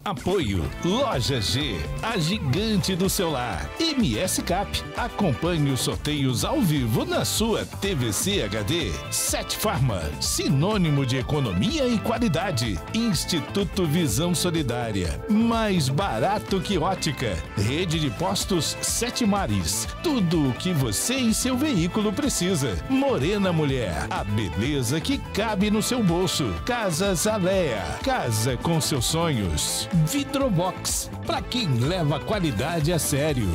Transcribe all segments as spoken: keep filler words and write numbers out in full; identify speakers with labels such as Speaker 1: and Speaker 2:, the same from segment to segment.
Speaker 1: Apoio Loja G, a gigante do celular. M S Cap, acompanhe os sorteios ao vivo na sua T V C H D. Sete Farma, sinônimo de economia e qualidade. Instituto Visão Solidária, mais barato que ótica. Rede de postos Sete Mares, tudo o que você e seu veículo precisa. Morena Mulher, a beleza que cabe no seu bolso. Casas Alea, casa com seus sonhos. Vidrobox, para quem leva a qualidade a sério.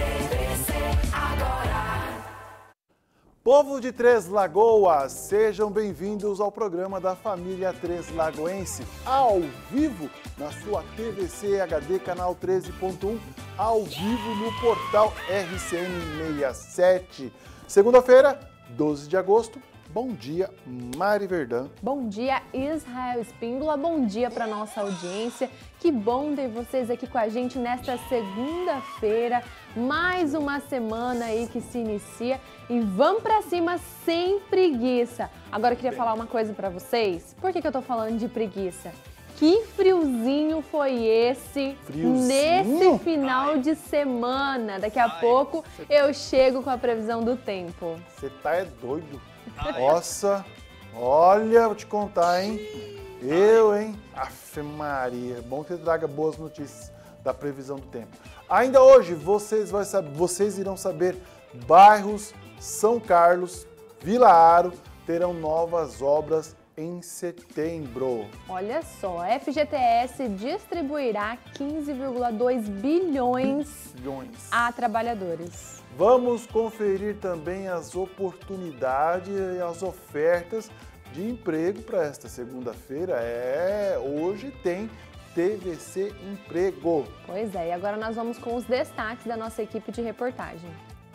Speaker 2: Povo de Três Lagoas, sejam bem-vindos ao programa da família Três Lagoense, ao vivo na sua T V C H D, canal treze ponto um, ao vivo no portal R C N sessenta e sete. Segunda-feira, doze de agosto. Bom dia, Mari Verdão.
Speaker 3: Bom dia, Israel Espíndola. Bom dia para nossa audiência. Que bom ter vocês aqui com a gente nesta segunda-feira. Mais uma semana aí que se inicia e vamos para cima sem preguiça. Agora eu queria falar uma coisa para vocês. Por que que eu tô falando de preguiça? Que friozinho foi esse friozinho? Nesse final de semana? Daqui a Ai, pouco eu chego com a previsão do tempo.
Speaker 2: Você tá é doido. Nossa, olha, vou te contar, hein? Eu, hein? Afe Maria, bom que você traga boas notícias da previsão do tempo. Ainda hoje, vocês, vai saber, vocês irão saber bairros São Carlos, Vila Aro, terão novas obras em setembro.
Speaker 3: Olha só, a F G T S distribuirá quinze vírgula dois bilhões, bilhões a trabalhadores.
Speaker 2: Vamos conferir também as oportunidades e as ofertas de emprego para esta segunda-feira. É, hoje tem T V C Emprego.
Speaker 3: Pois é, e agora nós vamos com os destaques da nossa equipe de reportagem.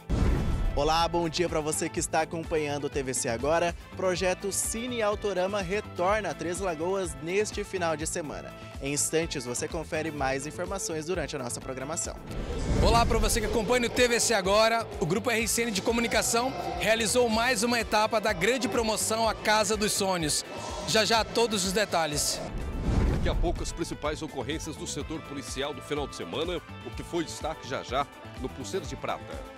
Speaker 4: Olá, bom dia para você que está acompanhando o T V C Agora. Projeto Cine Autorama retorna a Três Lagoas neste final de semana. Em instantes você confere mais informações durante a nossa programação.
Speaker 5: Olá para você que acompanha o T V C Agora. O Grupo R C N de Comunicação realizou mais uma etapa da grande promoção A Casa dos Sonhos. Já já todos os detalhes.
Speaker 6: Daqui a pouco as principais ocorrências do setor policial do final de semana, o que foi destaque já já no Pulseiros de Prata.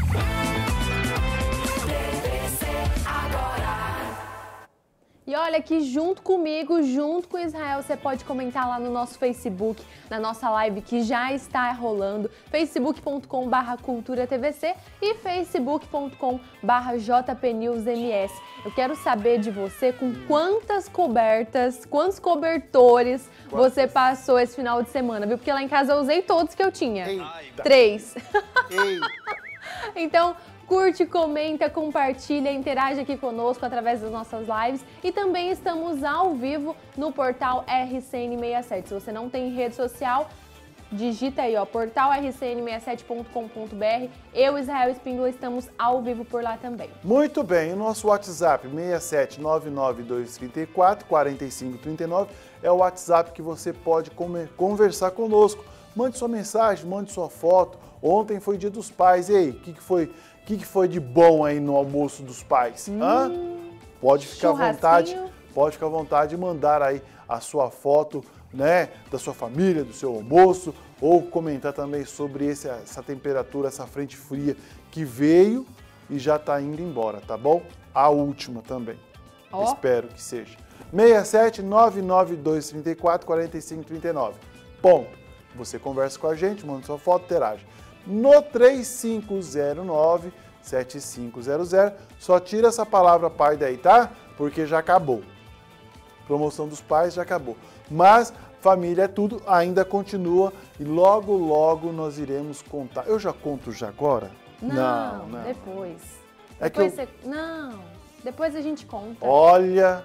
Speaker 3: E olha aqui, junto comigo, junto com o Israel, você pode comentar lá no nosso Facebook, na nossa live que já está rolando, facebook ponto com barra cultura T V C e facebook ponto com barra J P News M S. Eu quero saber de você com quantas cobertas, quantos cobertores quantas? você passou esse final de semana, viu? Porque lá em casa eu usei todos que eu tinha. Eita. Três. Eita. Então, curte, comenta, compartilha, interage aqui conosco através das nossas lives e também estamos ao vivo no portal R C N sessenta e sete. Se você não tem rede social, digita aí, ó, portal R C N sessenta e sete ponto com ponto B R. Eu, Israel Espíndola, estamos ao vivo por lá também.
Speaker 2: Muito bem, o nosso WhatsApp seis sete nove nove dois três quatro quatro cinco três nove é o WhatsApp que você pode conversar conosco. Mande sua mensagem, mande sua foto. Ontem foi Dia dos Pais. E aí, o que, que foi? O que, que foi de bom aí no almoço dos pais? Hum, Hã? Pode ficar à vontade, pode ficar à vontade de mandar aí a sua foto, né, da sua família, do seu almoço, ou comentar também sobre esse, essa temperatura, essa frente fria que veio e já está indo embora, tá bom? A última também. Oh. Espero que seja. seis sete nove nove dois três quatro quatro cinco três nove. Ponto. Você conversa com a gente, manda sua foto, interage. No três cinco zero nove sete cinco zero zero, só tira essa palavra pai daí, tá? Porque já acabou. Promoção dos pais já acabou. Mas família é tudo, ainda continua e logo, logo nós iremos contar. Eu já conto já agora?
Speaker 3: Não, não, não. depois.
Speaker 2: É
Speaker 3: depois
Speaker 2: que eu...
Speaker 3: você... Não, depois a gente conta.
Speaker 2: Olha,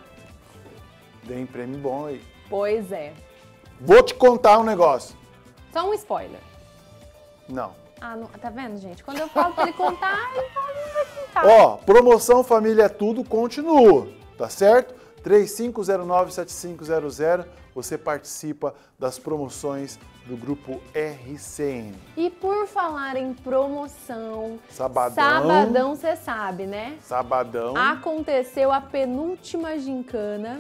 Speaker 2: tem prêmio bom aí.
Speaker 3: Pois é.
Speaker 2: Vou te contar um negócio.
Speaker 3: Só um spoiler.
Speaker 2: Não.
Speaker 3: Ah, não, tá vendo, gente? Quando eu falo pra ele contar, ele fala, não vai contar.
Speaker 2: Ó, promoção Família é Tudo continua, tá certo? três cinco zero nove sete cinco zero zero, você participa das promoções do Grupo R C N.
Speaker 3: E por falar em promoção,
Speaker 2: Sabadão,
Speaker 3: sabadão você sabe, né?
Speaker 2: Sabadão.
Speaker 3: Aconteceu a penúltima gincana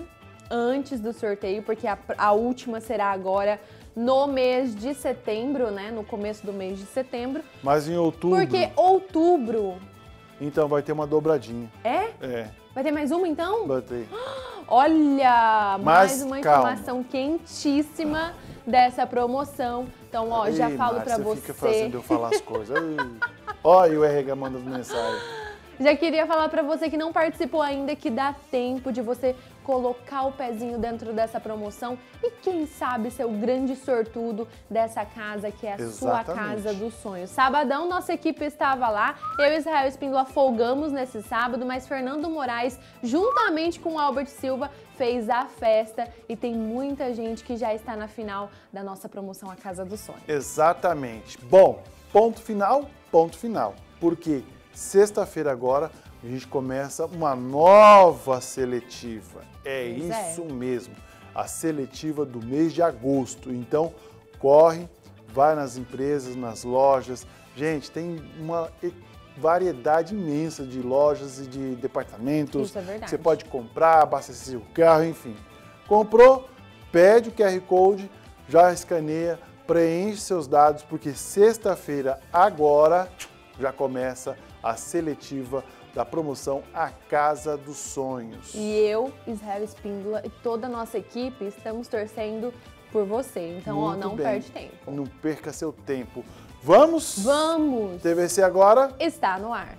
Speaker 3: antes do sorteio, porque a, a última será agora no mês de setembro, né? No começo do mês de setembro.
Speaker 2: Mas em outubro...
Speaker 3: Porque outubro...
Speaker 2: Então vai ter uma dobradinha.
Speaker 3: É?
Speaker 2: É.
Speaker 3: Vai ter mais uma, então?
Speaker 2: Vai ter.
Speaker 3: Olha,
Speaker 2: Mas,
Speaker 3: mais uma
Speaker 2: calma.
Speaker 3: informação quentíssima dessa promoção. Então, ó, já
Speaker 2: Ei,
Speaker 3: falo
Speaker 2: Márcia,
Speaker 3: pra você.
Speaker 2: Fica fazendo eu falar as coisas. Olha o R H mandando mensagem.
Speaker 3: Já queria falar pra você que não participou ainda que dá tempo de você colocar o pezinho dentro dessa promoção e quem sabe ser o grande sortudo dessa casa que é a
Speaker 2: Exatamente.
Speaker 3: sua casa dos sonhos. Sabadão, nossa equipe estava lá, eu e Israel Espíndola folgamos nesse sábado, mas Fernando Moraes, juntamente com o Albert Silva, fez a festa e tem muita gente que já está na final da nossa promoção A Casa dos Sonhos.
Speaker 2: Exatamente. Bom, ponto final, ponto final. Porque sexta-feira agora a gente começa uma nova seletiva. É
Speaker 3: Pois é.
Speaker 2: isso mesmo, a seletiva do mês de agosto. Então, corre, vai nas empresas, nas lojas. Gente, tem uma variedade imensa de lojas e de departamentos.
Speaker 3: Isso é verdade.
Speaker 2: Você pode comprar, abastecer o carro, enfim. Comprou, pede o Q R Code, já escaneia, preenche seus dados, porque sexta-feira agora já começa a seletiva da promoção A Casa dos Sonhos.
Speaker 3: E eu, Israel Espíndola e toda a nossa equipe estamos torcendo por você. Então, ó,
Speaker 2: Muito
Speaker 3: não
Speaker 2: bem.
Speaker 3: perde tempo.
Speaker 2: Não perca seu tempo. Vamos?
Speaker 3: Vamos!
Speaker 2: T V C agora?
Speaker 3: Está no ar.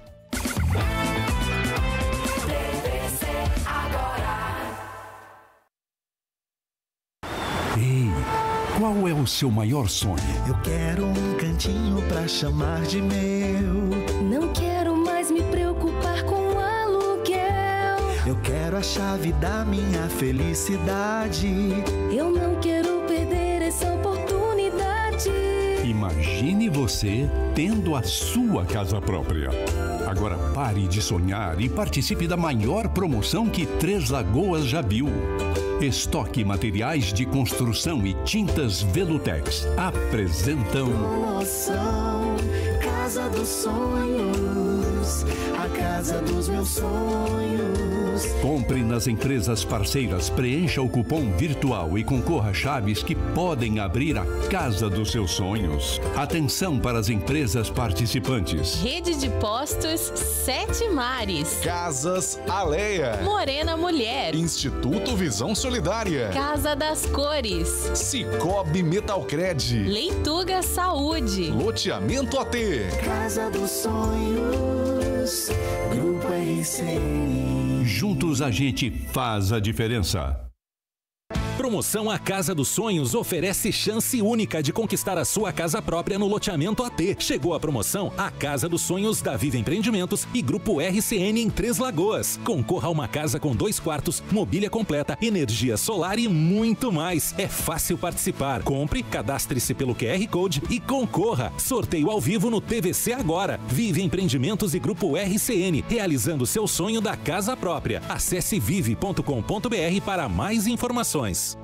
Speaker 7: Ei, qual é o seu maior sonho?
Speaker 8: Eu quero um cantinho pra chamar de meu.
Speaker 9: Não quero mais me preocupar com o aluguel.
Speaker 8: Eu quero a chave da minha felicidade.
Speaker 9: Eu não quero perder essa oportunidade.
Speaker 7: Imagine você tendo a sua casa própria. Agora pare de sonhar e participe da maior promoção que Três Lagoas já viu. Estoque Materiais de Construção e Tintas Velutex apresentam
Speaker 8: Promoção Casa dos Sonhos, a casa dos meus sonhos.
Speaker 7: Compre nas empresas parceiras, preencha o cupom virtual e concorra a chaves que podem abrir a casa dos seus sonhos. Atenção para as empresas participantes.
Speaker 10: Rede de Postos Sete Mares,
Speaker 11: Casas Aleia,
Speaker 10: Morena Mulher,
Speaker 11: Instituto Visão Solidária,
Speaker 10: Casa das Cores,
Speaker 11: Cicobi Metalcred,
Speaker 10: Leituga Saúde,
Speaker 11: Loteamento A T,
Speaker 8: Casa dos Sonhos, Grupo R C N.
Speaker 7: Juntos a gente faz a diferença.
Speaker 12: Promoção A Casa dos Sonhos oferece chance única de conquistar a sua casa própria no loteamento A T. Chegou a promoção A Casa dos Sonhos da Viva Empreendimentos e Grupo R C N em Três Lagoas. Concorra a uma casa com dois quartos, mobília completa, energia solar e muito mais. É fácil participar. Compre, cadastre-se pelo Q R Code e concorra. Sorteio ao vivo no T V C agora. Vive Empreendimentos e Grupo R C N, realizando seu sonho da casa própria. Acesse vive ponto com ponto br para mais informações.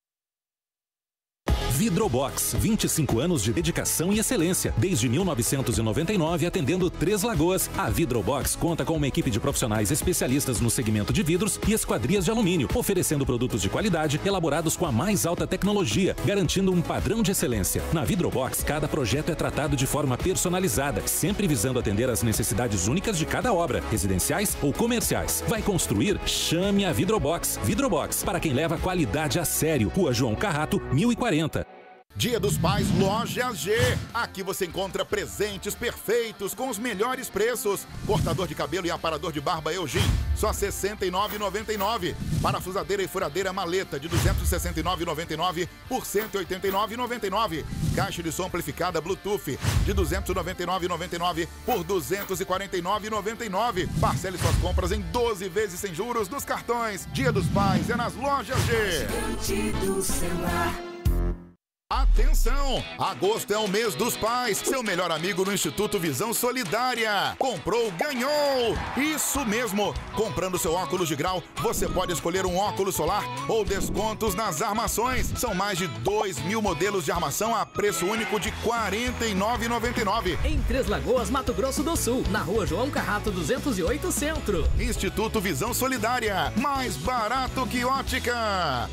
Speaker 12: Vidrobox, vinte e cinco anos de dedicação e excelência. Desde mil novecentos e noventa e nove, atendendo Três Lagoas, a Vidrobox conta com uma equipe de profissionais especialistas no segmento de vidros e esquadrias de alumínio, oferecendo produtos de qualidade elaborados com a mais alta tecnologia, garantindo um padrão de excelência. Na Vidrobox, cada projeto é tratado de forma personalizada, sempre visando atender às necessidades únicas de cada obra, residenciais ou comerciais. Vai construir? Chame a Vidrobox. Vidrobox, para quem leva qualidade a sério. Rua João Carrato, mil e quarenta.
Speaker 13: Dia dos Pais, Loja G. Aqui você encontra presentes perfeitos com os melhores preços. Cortador de cabelo e aparador de barba Eugene, só sessenta e nove reais e noventa e nove centavos. Parafusadeira e furadeira maleta de duzentos e sessenta e nove reais e noventa e nove centavos por cento e oitenta e nove reais e noventa e nove centavos. Caixa de som amplificada Bluetooth de duzentos e noventa e nove reais e noventa e nove centavos por duzentos e quarenta e nove reais e noventa e nove centavos. Parcele suas compras em doze vezes sem juros nos cartões. Dia dos Pais é nas Lojas G. Atenção! Agosto é o mês dos pais. Seu melhor amigo no Instituto Visão Solidária. Comprou, ganhou! Isso mesmo! Comprando seu óculos de grau, você pode escolher um óculos solar ou descontos nas armações. São mais de dois mil modelos de armação a preço único de quarenta e nove reais e noventa e nove centavos.
Speaker 14: Em Três Lagoas, Mato Grosso do Sul, na rua João Carrato duzentos e oito, Centro.
Speaker 13: Instituto Visão Solidária. Mais barato que ótica.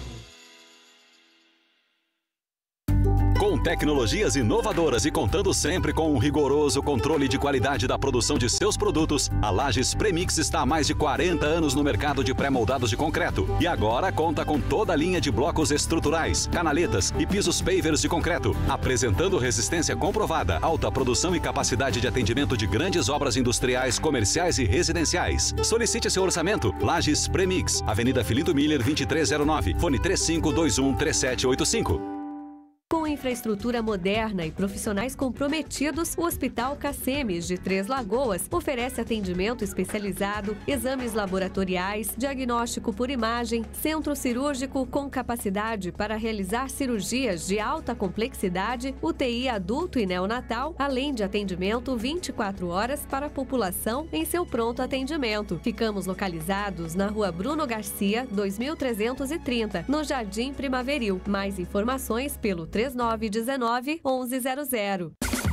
Speaker 15: Com tecnologias inovadoras e contando sempre com um rigoroso controle de qualidade da produção de seus produtos, a Lages Premix está há mais de quarenta anos no mercado de pré-moldados de concreto e agora conta com toda a linha de blocos estruturais, canaletas e pisos pavers de concreto, apresentando resistência comprovada, alta produção e capacidade de atendimento de grandes obras industriais, comerciais e residenciais. Solicite seu orçamento. Lages Premix, Avenida Filinto Miller, vinte e três zero nove, fone três cinco dois um três sete oito cinco.
Speaker 16: Com infraestrutura moderna e profissionais comprometidos, o Hospital Cacemes de Três Lagoas oferece atendimento especializado, exames laboratoriais, diagnóstico por imagem, centro cirúrgico com capacidade para realizar cirurgias de alta complexidade, U T I adulto e neonatal, além de atendimento vinte e quatro horas para a população em seu pronto atendimento. Ficamos localizados na Rua Bruno Garcia, dois mil trezentos e trinta, no Jardim Primaveril. Mais informações pelo três nove um nove, onze zero zero.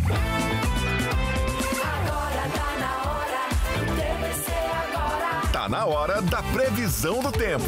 Speaker 11: Tá na hora da previsão do tempo.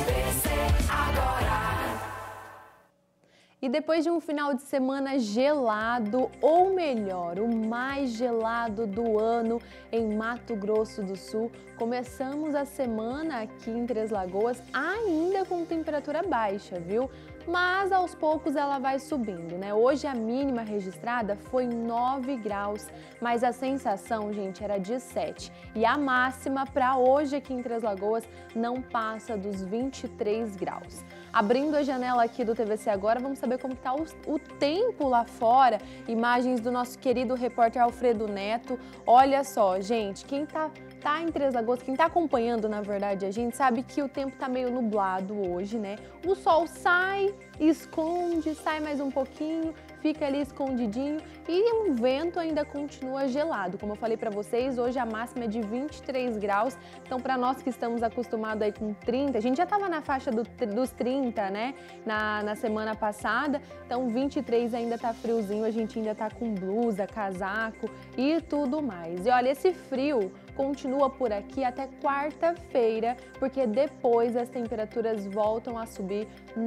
Speaker 3: E depois de um final de semana gelado, ou melhor, o mais gelado do ano em Mato Grosso do Sul, começamos a semana aqui em Três Lagoas ainda com temperatura baixa, viu? Mas aos poucos ela vai subindo, né? Hoje a mínima registrada foi nove graus, mas a sensação, gente, era de sete. E a máxima para hoje aqui em Três Lagoas não passa dos vinte e três graus. Abrindo a janela aqui do T V C Agora, vamos saber como está o, o tempo lá fora. Imagens do nosso querido repórter Alfredo Neto. Olha só, gente, quem tá, tá em Três Lagoas, quem tá acompanhando, na verdade, a gente sabe que o tempo tá meio nublado hoje, né? O sol sai, esconde, sai mais um pouquinho, fica ali escondidinho e o vento ainda continua gelado. Como eu falei para vocês, hoje a máxima é de vinte e três graus, então para nós que estamos acostumados aí com trinta, a gente já estava na faixa do, dos trinta, né, na, na semana passada, então vinte e três ainda tá friozinho, a gente ainda tá com blusa, casaco e tudo mais. E olha, esse frio continua por aqui até quarta-feira, porque depois as temperaturas voltam a subir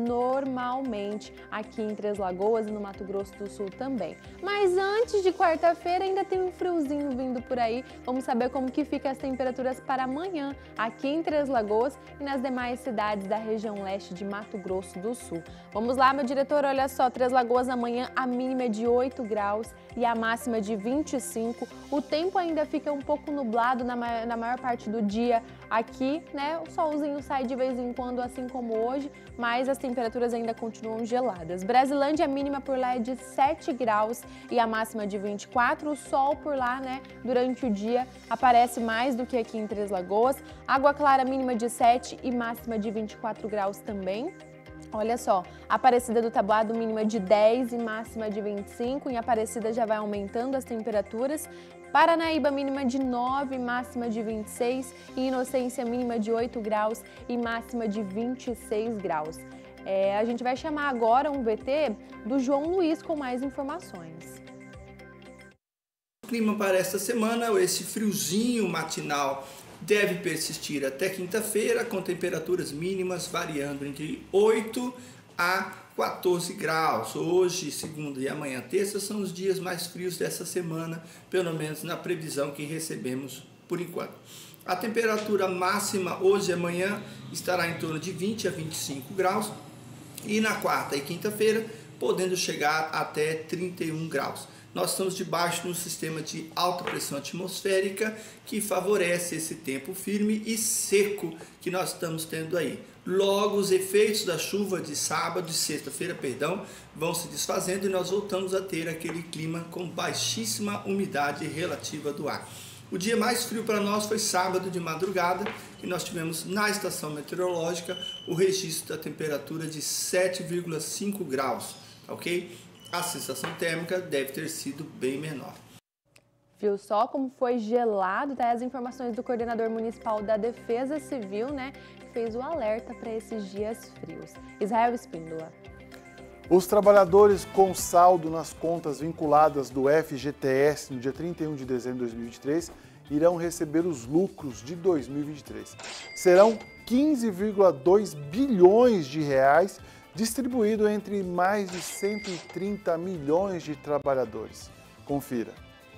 Speaker 3: normalmente aqui em Três Lagoas e no Mato Grosso do Sul também. Mas antes de quarta-feira ainda tem um friozinho vindo por aí. Vamos saber como que fica as temperaturas para amanhã aqui em Três Lagoas e nas demais cidades da região leste de Mato Grosso do Sul. Vamos lá, meu diretor, olha só, Três Lagoas amanhã a mínima é de oito graus e a máxima de vinte e cinco. O tempo ainda fica um pouco nublado na maior, na maior parte do dia aqui, né? O solzinho sai de vez em quando, assim como hoje, mas as temperaturas ainda continuam geladas. Brasilândia, a mínima por lá é de sete graus e a máxima de vinte e quatro. O sol por lá, né, durante o dia aparece mais do que aqui em Três Lagoas. Água Clara, mínima de sete e máxima de vinte e quatro graus também. Olha só, Aparecida do Taboado, mínima de dez e máxima de vinte e cinco. Em Aparecida já vai aumentando as temperaturas. Paranaíba, mínima de nove, máxima de vinte e seis. E Inocência, mínima de oito graus e máxima de vinte e seis graus. É, a gente vai chamar agora um V T do João Luiz com mais informações.
Speaker 17: O clima para esta semana, esse friozinho matinal deve persistir até quinta-feira, com temperaturas mínimas variando entre oito a quatorze graus. Hoje, segunda e amanhã, terça, são os dias mais frios dessa semana, pelo menos na previsão que recebemos por enquanto. A temperatura máxima hoje e amanhã estará em torno de vinte a vinte e cinco graus e na quarta e quinta-feira podendo chegar até trinta e um graus. Nós estamos debaixo de um sistema de alta pressão atmosférica que favorece esse tempo firme e seco que nós estamos tendo aí. Logo, os efeitos da chuva de sábado, de sexta-feira, perdão, vão se desfazendo e nós voltamos a ter aquele clima com baixíssima umidade relativa do ar. O dia mais frio para nós foi sábado de madrugada, que nós tivemos na estação meteorológica o registro da temperatura de sete vírgula cinco graus. ok? A sensação térmica deve ter sido bem menor.
Speaker 3: Viu só como foi gelado? Tá? As informações do coordenador municipal da Defesa Civil, né? Que fez o alerta para esses dias frios. Israel Espíndola.
Speaker 2: Os trabalhadores com saldo nas contas vinculadas do F G T S no dia trinta e um de dezembro de dois mil e vinte e três irão receber os lucros de dois mil e vinte e três. Serão quinze vírgula dois bilhões de reais distribuído entre mais de cento e trinta milhões de trabalhadores. Confira.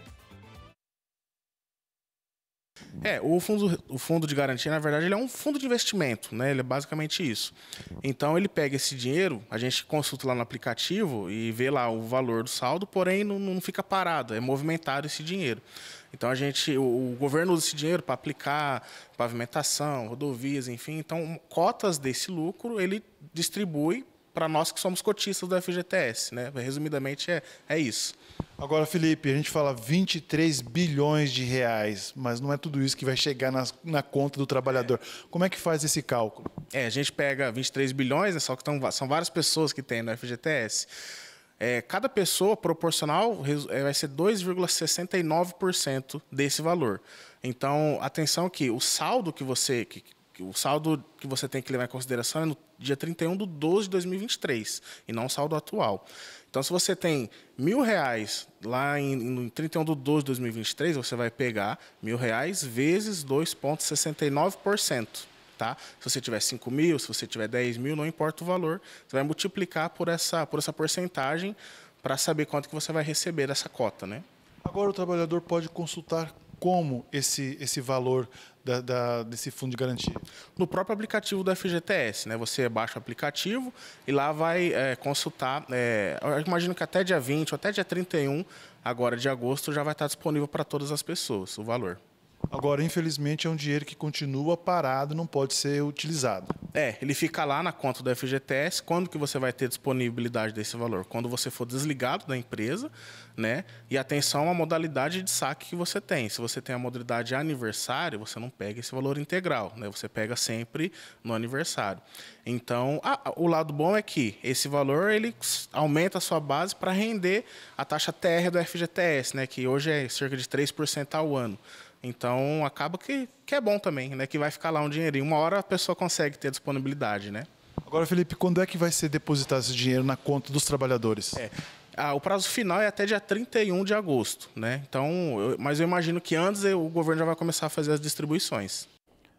Speaker 18: É, o fundo, o fundo de garantia, na verdade, ele é um fundo de investimento, né? Ele é basicamente isso. Então, ele pega esse dinheiro, a gente consulta lá no aplicativo e vê lá o valor do saldo, porém não, não fica parado, é movimentado esse dinheiro. Então, a gente, o, o governo usa esse dinheiro para aplicar pavimentação, rodovias, enfim. Então, cotas desse lucro, ele distribui para nós que somos cotistas do F G T S, né? Resumidamente, é, é isso.
Speaker 2: Agora, Felipe, a gente fala vinte e três bilhões de reais, mas não é tudo isso que vai chegar nas, na conta do trabalhador. Como é que faz esse cálculo?
Speaker 18: É, a gente pega vinte e três bilhões, né, só que tão, são várias pessoas que tem no F G T S. É, cada pessoa proporcional vai ser dois vírgula sessenta e nove por cento desse valor. Então, atenção que o saldo que você... Que, o saldo que você tem que levar em consideração é no dia trinta e um de doze de dois mil e vinte e três, e não o saldo atual. Então, se você tem mil reais lá em, em trinta e um de doze de dois mil e vinte e três, você vai pegar mil reais vezes dois vírgula sessenta e nove por cento. Tá? Se você tiver cinco mil, se você tiver dez mil, não importa o valor, você vai multiplicar por essa, por essa porcentagem para saber quanto que você vai receber dessa cota, né?
Speaker 2: Agora o trabalhador pode consultar como esse, esse valor da, da, desse fundo de garantia?
Speaker 18: No próprio aplicativo do F G T S, né? Você baixa o aplicativo e lá vai é, consultar. É, eu imagino que até dia vinte ou até dia trinta e um agora de agosto já vai estar disponível para todas as pessoas o valor.
Speaker 2: Agora, infelizmente, é um dinheiro que continua parado, não pode ser utilizado.
Speaker 18: É, ele fica lá na conta do F G T S. Quando que você vai ter disponibilidade desse valor? Quando você for desligado da empresa, né? E atenção à modalidade de saque que você tem. Se você tem a modalidade aniversário, você não pega esse valor integral, né? Você pega sempre no aniversário. Então, ah, o lado bom é que esse valor ele aumenta a sua base para render a taxa T R do F G T S, né? Que hoje é cerca de três por cento ao ano. Então, acaba que, que é bom também, né? Que vai ficar lá um dinheirinho. Uma hora a pessoa consegue ter disponibilidade, né?
Speaker 2: Agora, Felipe, quando é que vai ser depositado esse dinheiro na conta dos trabalhadores?
Speaker 18: É, ah, o prazo final é até dia trinta e um de agosto, né? Então, eu, mas eu imagino que antes o governo já vai começar a fazer as distribuições.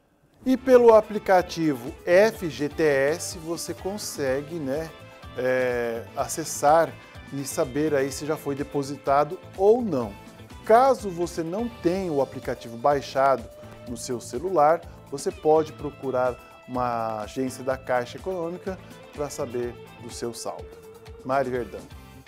Speaker 2: E pelo aplicativo F G T S, você consegue, né, é, acessar e saber aí se já foi depositado ou não. Caso você não tenha o aplicativo baixado no seu celular, você pode procurar uma agência da Caixa Econômica para saber do seu saldo. Mari Verdão.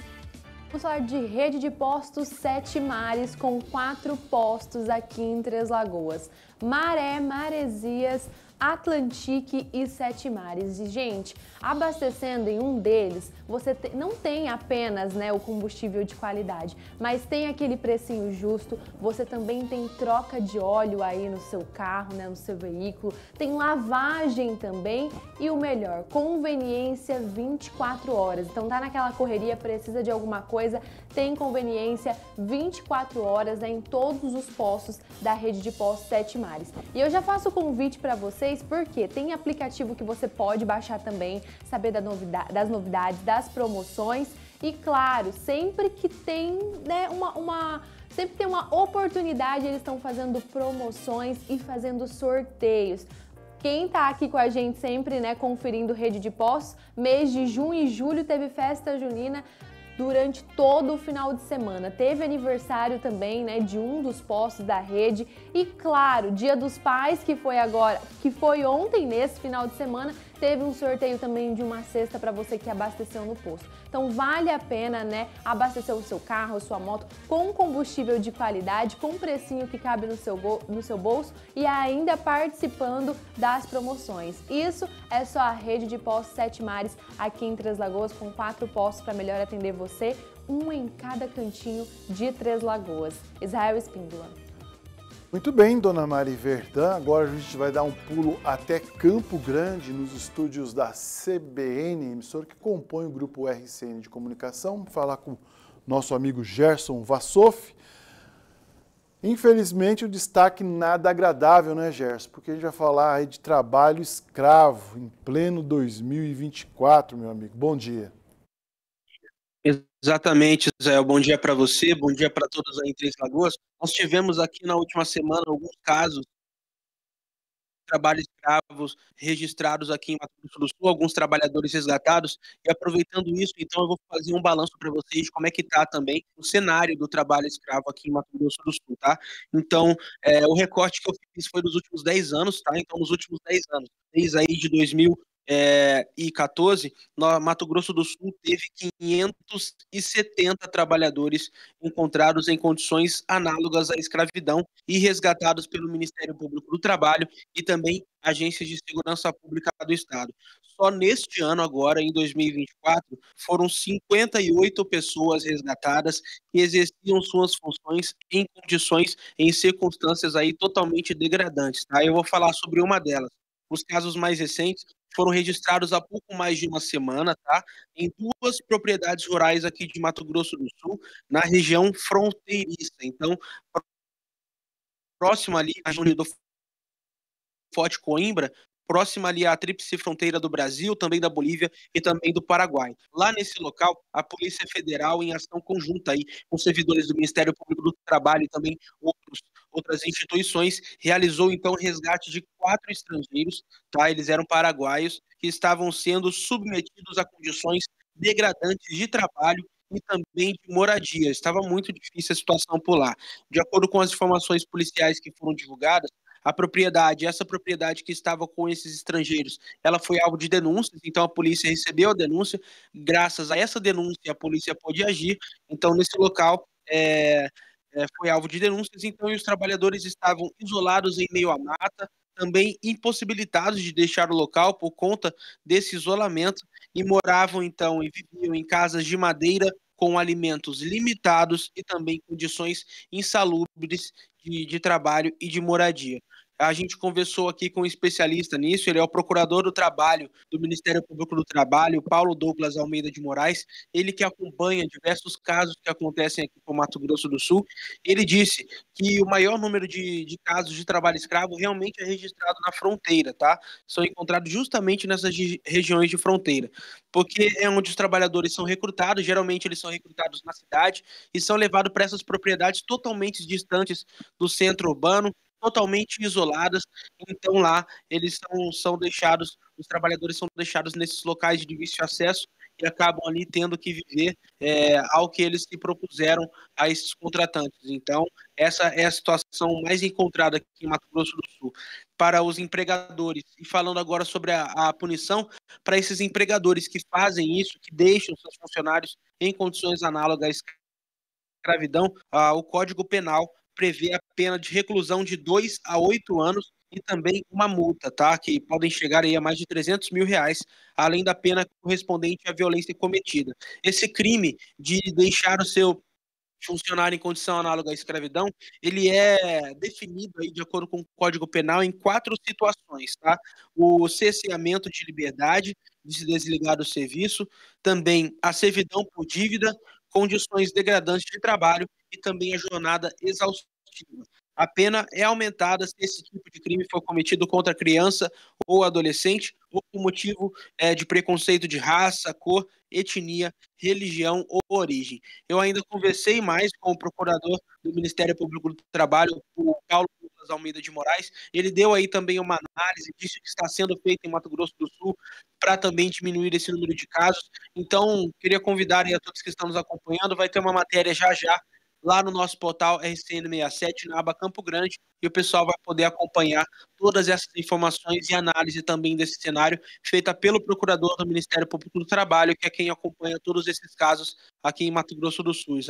Speaker 3: Vamos falar de rede de postos Sete Mares, com quatro postos aqui em Três Lagoas. Maré, Maresias, Atlantique e Sete Mares. E, gente, abastecendo em um deles, você te, não tem apenas, né, o combustível de qualidade, mas tem aquele precinho justo, você também tem troca de óleo aí no seu carro, né, no seu veículo, tem lavagem também e o melhor, conveniência vinte e quatro horas. Então tá naquela correria, precisa de alguma coisa, tem conveniência vinte e quatro horas, né, em todos os postos da rede de postos Sete Mares. E eu já faço o convite para vocês, porque tem aplicativo que você pode baixar também, saber da novidade, das novidades, das promoções e, claro, sempre que tem, né, uma, uma, sempre tem uma oportunidade, eles estão fazendo promoções e fazendo sorteios. Quem tá aqui com a gente sempre, né, conferindo rede de postos, mês de junho e julho teve festa junina durante todo o final de semana. Teve aniversário também, né, de um dos postos da rede e, claro, Dia dos Pais, que foi agora, que foi ontem, nesse final de semana, teve um sorteio também de uma cesta para você que abasteceu no posto. Então vale a pena, né, abastecer o seu carro, a sua moto com combustível de qualidade, com precinho que cabe no seu, no seu bolso e ainda participando das promoções. Isso é só a rede de postos Sete Mares aqui em Três Lagoas, com quatro postos para melhor atender você, um em cada cantinho de Três Lagoas. Israel Espíndola.
Speaker 2: Muito bem, dona Mari Verdã. Agora a gente vai dar um pulo até Campo Grande, nos estúdios da C B N, emissora que compõe o grupo R C N de comunicação. Vamos falar com nosso amigo Gerson Vassoff. Infelizmente, o destaque nada agradável, né, Gerson? Porque a gente vai falar aí de trabalho escravo em pleno dois mil e vinte e quatro, meu amigo. Bom dia.
Speaker 19: Exatamente, Zé. Bom dia para você, bom dia para todos aí em Três Lagoas. Nós tivemos aqui na última semana alguns casos de trabalho escravos registrados aqui em Mato Grosso do Sul, alguns trabalhadores resgatados, e aproveitando isso, então eu vou fazer um balanço para vocês de como é que está também o cenário do trabalho escravo aqui em Mato Grosso do Sul, tá? Então, é, o recorte que eu fiz foi dos últimos dez anos, tá? Então, nos últimos dez anos, desde aí de dois mil e quatorze, no Mato Grosso do Sul teve quinhentos e setenta trabalhadores encontrados em condições análogas à escravidão e resgatados pelo Ministério Público do Trabalho e também agências de segurança pública do Estado. Só neste ano agora, em dois mil e vinte e quatro, foram cinquenta e oito pessoas resgatadas que exerciam suas funções em condições, em circunstâncias aí totalmente degradantes, tá? Eu vou falar sobre uma delas. Os casos mais recentes foram registrados há pouco mais de uma semana, tá? Em duas propriedades rurais aqui de Mato Grosso do Sul, na região fronteiriça. Então, próximo ali à região do Forte Coimbra, próxima ali à tríplice fronteira do Brasil, também da Bolívia e também do Paraguai. Lá nesse local, a Polícia Federal, em ação conjunta aí, com servidores do Ministério Público do Trabalho e também outros, outras instituições, realizou então o resgate de quatro estrangeiros, tá? Eles eram paraguaios, que estavam sendo submetidos a condições degradantes de trabalho e também de moradia. Estava muito difícil a situação por lá. De acordo com as informações policiais que foram divulgadas, a propriedade, essa propriedade que estava com esses estrangeiros, ela foi alvo de denúncias, então a polícia recebeu a denúncia, graças a essa denúncia a polícia pôde agir, então nesse local é, é, foi alvo de denúncias, então os trabalhadores estavam isolados em meio à mata, também impossibilitados de deixar o local por conta desse isolamento, e moravam então e viviam em casas de madeira com alimentos limitados e também condições insalubres de, de trabalho e de moradia. A gente conversou aqui com um especialista nisso, ele é o procurador do trabalho do Ministério Público do Trabalho, Paulo Douglas Almeida de Moraes, ele que acompanha diversos casos que acontecem aqui no Mato Grosso do Sul. Ele disse que o maior número de, de casos de trabalho escravo realmente é registrado na fronteira, tá? São encontrados justamente nessas regiões de fronteira, porque é onde os trabalhadores são recrutados, geralmente eles são recrutados na cidade e são levados para essas propriedades totalmente distantes do centro urbano, totalmente isoladas, então lá eles são, são deixados, os trabalhadores são deixados nesses locais de difícil acesso e acabam ali tendo que viver é, ao que eles se propuseram a esses contratantes. Então, essa é a situação mais encontrada aqui em Mato Grosso do Sul para os empregadores. E falando agora sobre a, a punição, para esses empregadores que fazem isso, que deixam seus funcionários em condições análogas à escravidão, ah, o Código Penal prevê a pena de reclusão de dois a oito anos e também uma multa, tá? Que podem chegar aí a mais de trezentos mil reais, além da pena correspondente à violência cometida. Esse crime de deixar o seu funcionário em condição análoga à escravidão, ele é definido aí, de acordo com o Código Penal, em quatro situações, tá? O cerceamento de liberdade, de se desligar do serviço, também a servidão por dívida, condições degradantes de trabalho e também a jornada exaustiva. A pena é aumentada se esse tipo de crime for cometido contra criança ou adolescente ou por motivo é, de preconceito de raça, cor, etnia, religião ou origem. Eu ainda conversei mais com o procurador do Ministério Público do Trabalho, o Paulo Douglas Almeida de Moraes. Ele deu aí também uma análise disso que está sendo feito em Mato Grosso do Sul para também diminuir esse número de casos. Então, queria convidar aí a todos que estão nos acompanhando, vai ter uma matéria já já lá no nosso portal R C N sessenta e sete, na aba Campo Grande, e o pessoal vai poder acompanhar todas essas informações e análise também desse cenário, feita pelo procurador do Ministério Público do Trabalho, que é quem acompanha todos esses casos aqui em Mato Grosso do Sul.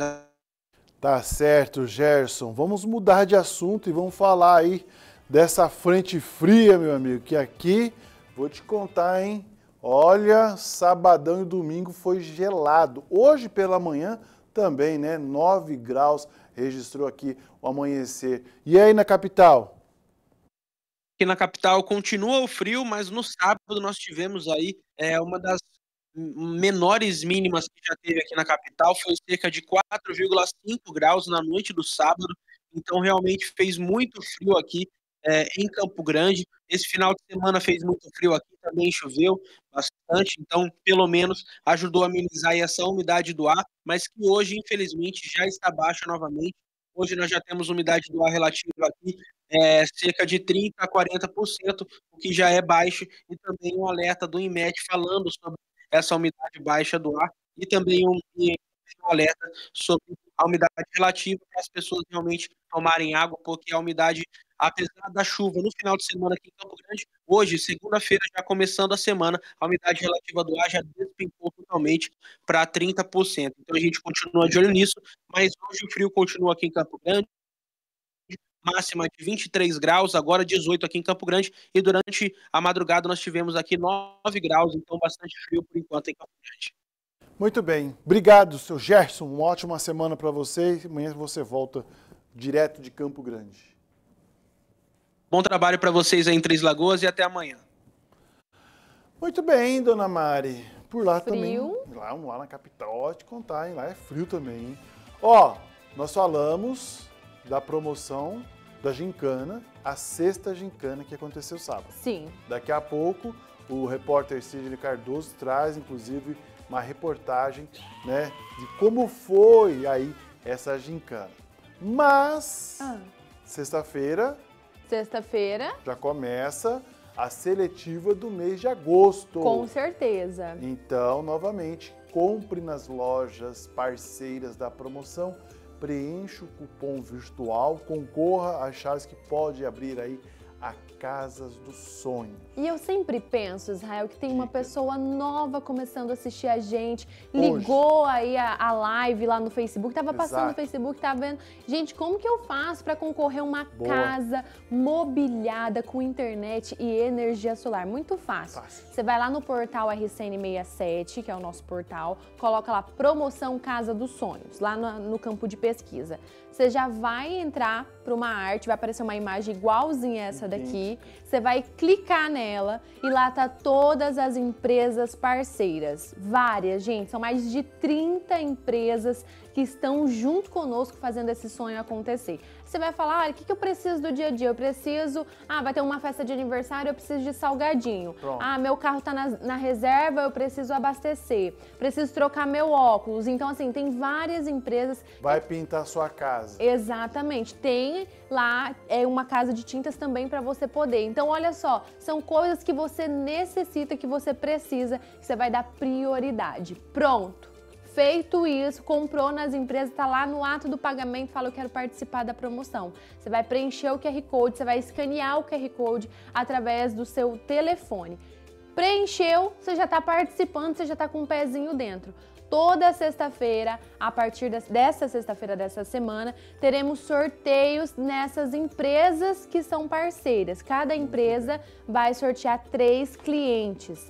Speaker 2: Tá certo, Gerson. Vamos mudar de assunto e vamos falar aí dessa frente fria, meu amigo, que aqui, vou te contar, hein? Olha, sabadão e domingo foi gelado. Hoje pela manhã também, né? nove graus registrou aqui o amanhecer. E aí na capital?
Speaker 19: Aqui na capital continua o frio, mas no sábado nós tivemos aí é, uma das menores mínimas que já teve aqui na capital, foi cerca de quatro vírgula cinco graus na noite do sábado, então realmente fez muito frio aqui é, em Campo Grande. Esse final de semana fez muito frio aqui, também choveu bastante, então pelo menos ajudou a amenizar aí essa umidade do ar, mas que hoje infelizmente já está baixa novamente. Hoje nós já temos umidade do ar relativa aqui é, cerca de trinta a quarenta por cento, o que já é baixo, e também um alerta do INMET falando sobre essa umidade baixa do ar, e também um, um alerta sobre a umidade relativa para as pessoas realmente tomarem água, porque a umidade, apesar da chuva no final de semana aqui em Campo Grande, hoje, segunda-feira, já começando a semana, a umidade relativa do ar já despencou totalmente para trinta por cento. Então a gente continua de olho nisso, mas hoje o frio continua aqui em Campo Grande, máxima de vinte e três graus, agora dezoito aqui em Campo Grande, e durante a madrugada nós tivemos aqui nove graus, então bastante frio por enquanto em Campo Grande.
Speaker 2: Muito bem. Obrigado, seu Gerson. Uma ótima semana para você. Amanhã você volta direto de Campo Grande.
Speaker 19: Bom trabalho para vocês aí em Três Lagoas e até amanhã.
Speaker 2: Muito bem, dona Mari. Por lá
Speaker 3: frio.
Speaker 2: também. Lá, lá na capital, ó, te contar, hein? Lá é frio também, hein? Ó, nós falamos da promoção da gincana, a sexta gincana que aconteceu sábado.
Speaker 3: Sim.
Speaker 2: Daqui a pouco, o repórter Sidney Cardoso traz, inclusive, uma reportagem, né, de como foi aí essa gincana. Mas, ah. sexta-feira...
Speaker 3: Sexta-feira...
Speaker 2: já começa a seletiva do mês de agosto.
Speaker 3: Com certeza.
Speaker 2: Então, novamente, compre nas lojas parceiras da promoção, preencha o cupom virtual, concorra às chaves que pode abrir aí a Casas do Sonho.
Speaker 3: E eu sempre penso, Israel, que tem uma pessoa nova começando a assistir a gente, ligou Hoje. aí a, a live lá no Facebook, tava Exato. passando no Facebook, tava vendo. Gente, como que eu faço para concorrer a uma Boa. casa mobiliada com internet e energia solar? Muito fácil. fácil. Você vai lá no portal R C N sessenta e sete, que é o nosso portal, coloca lá promoção Casa dos Sonhos, lá no, no campo de pesquisa. Você já vai entrar para uma arte, vai aparecer uma imagem igualzinha a essa daqui. Você vai clicar nela e lá tá todas as empresas parceiras. Várias, gente, são mais de trinta empresas que estão junto conosco fazendo esse sonho acontecer. Você vai falar, ah, o que, que eu preciso do dia a dia? Eu preciso, ah, vai ter uma festa de aniversário, eu preciso de salgadinho. Pronto. Ah, meu carro tá na, na reserva, eu preciso abastecer. Preciso trocar meu óculos. Então, assim, tem várias empresas...
Speaker 2: Vai pintar sua casa.
Speaker 3: Exatamente. Tem lá é uma casa de tintas também para você poder. Então, olha só, são coisas que você necessita, que você precisa, que você vai dar prioridade. Pronto. Feito isso, comprou nas empresas, tá lá no ato do pagamento, fala, eu quero participar da promoção. Você vai preencher o Q R Code, você vai escanear o Q R Code através do seu telefone. Preencheu, você já tá participando, você já tá com um pezinho dentro. Toda sexta-feira, a partir dessa sexta-feira dessa semana, teremos sorteios nessas empresas que são parceiras. Cada empresa vai sortear três clientes.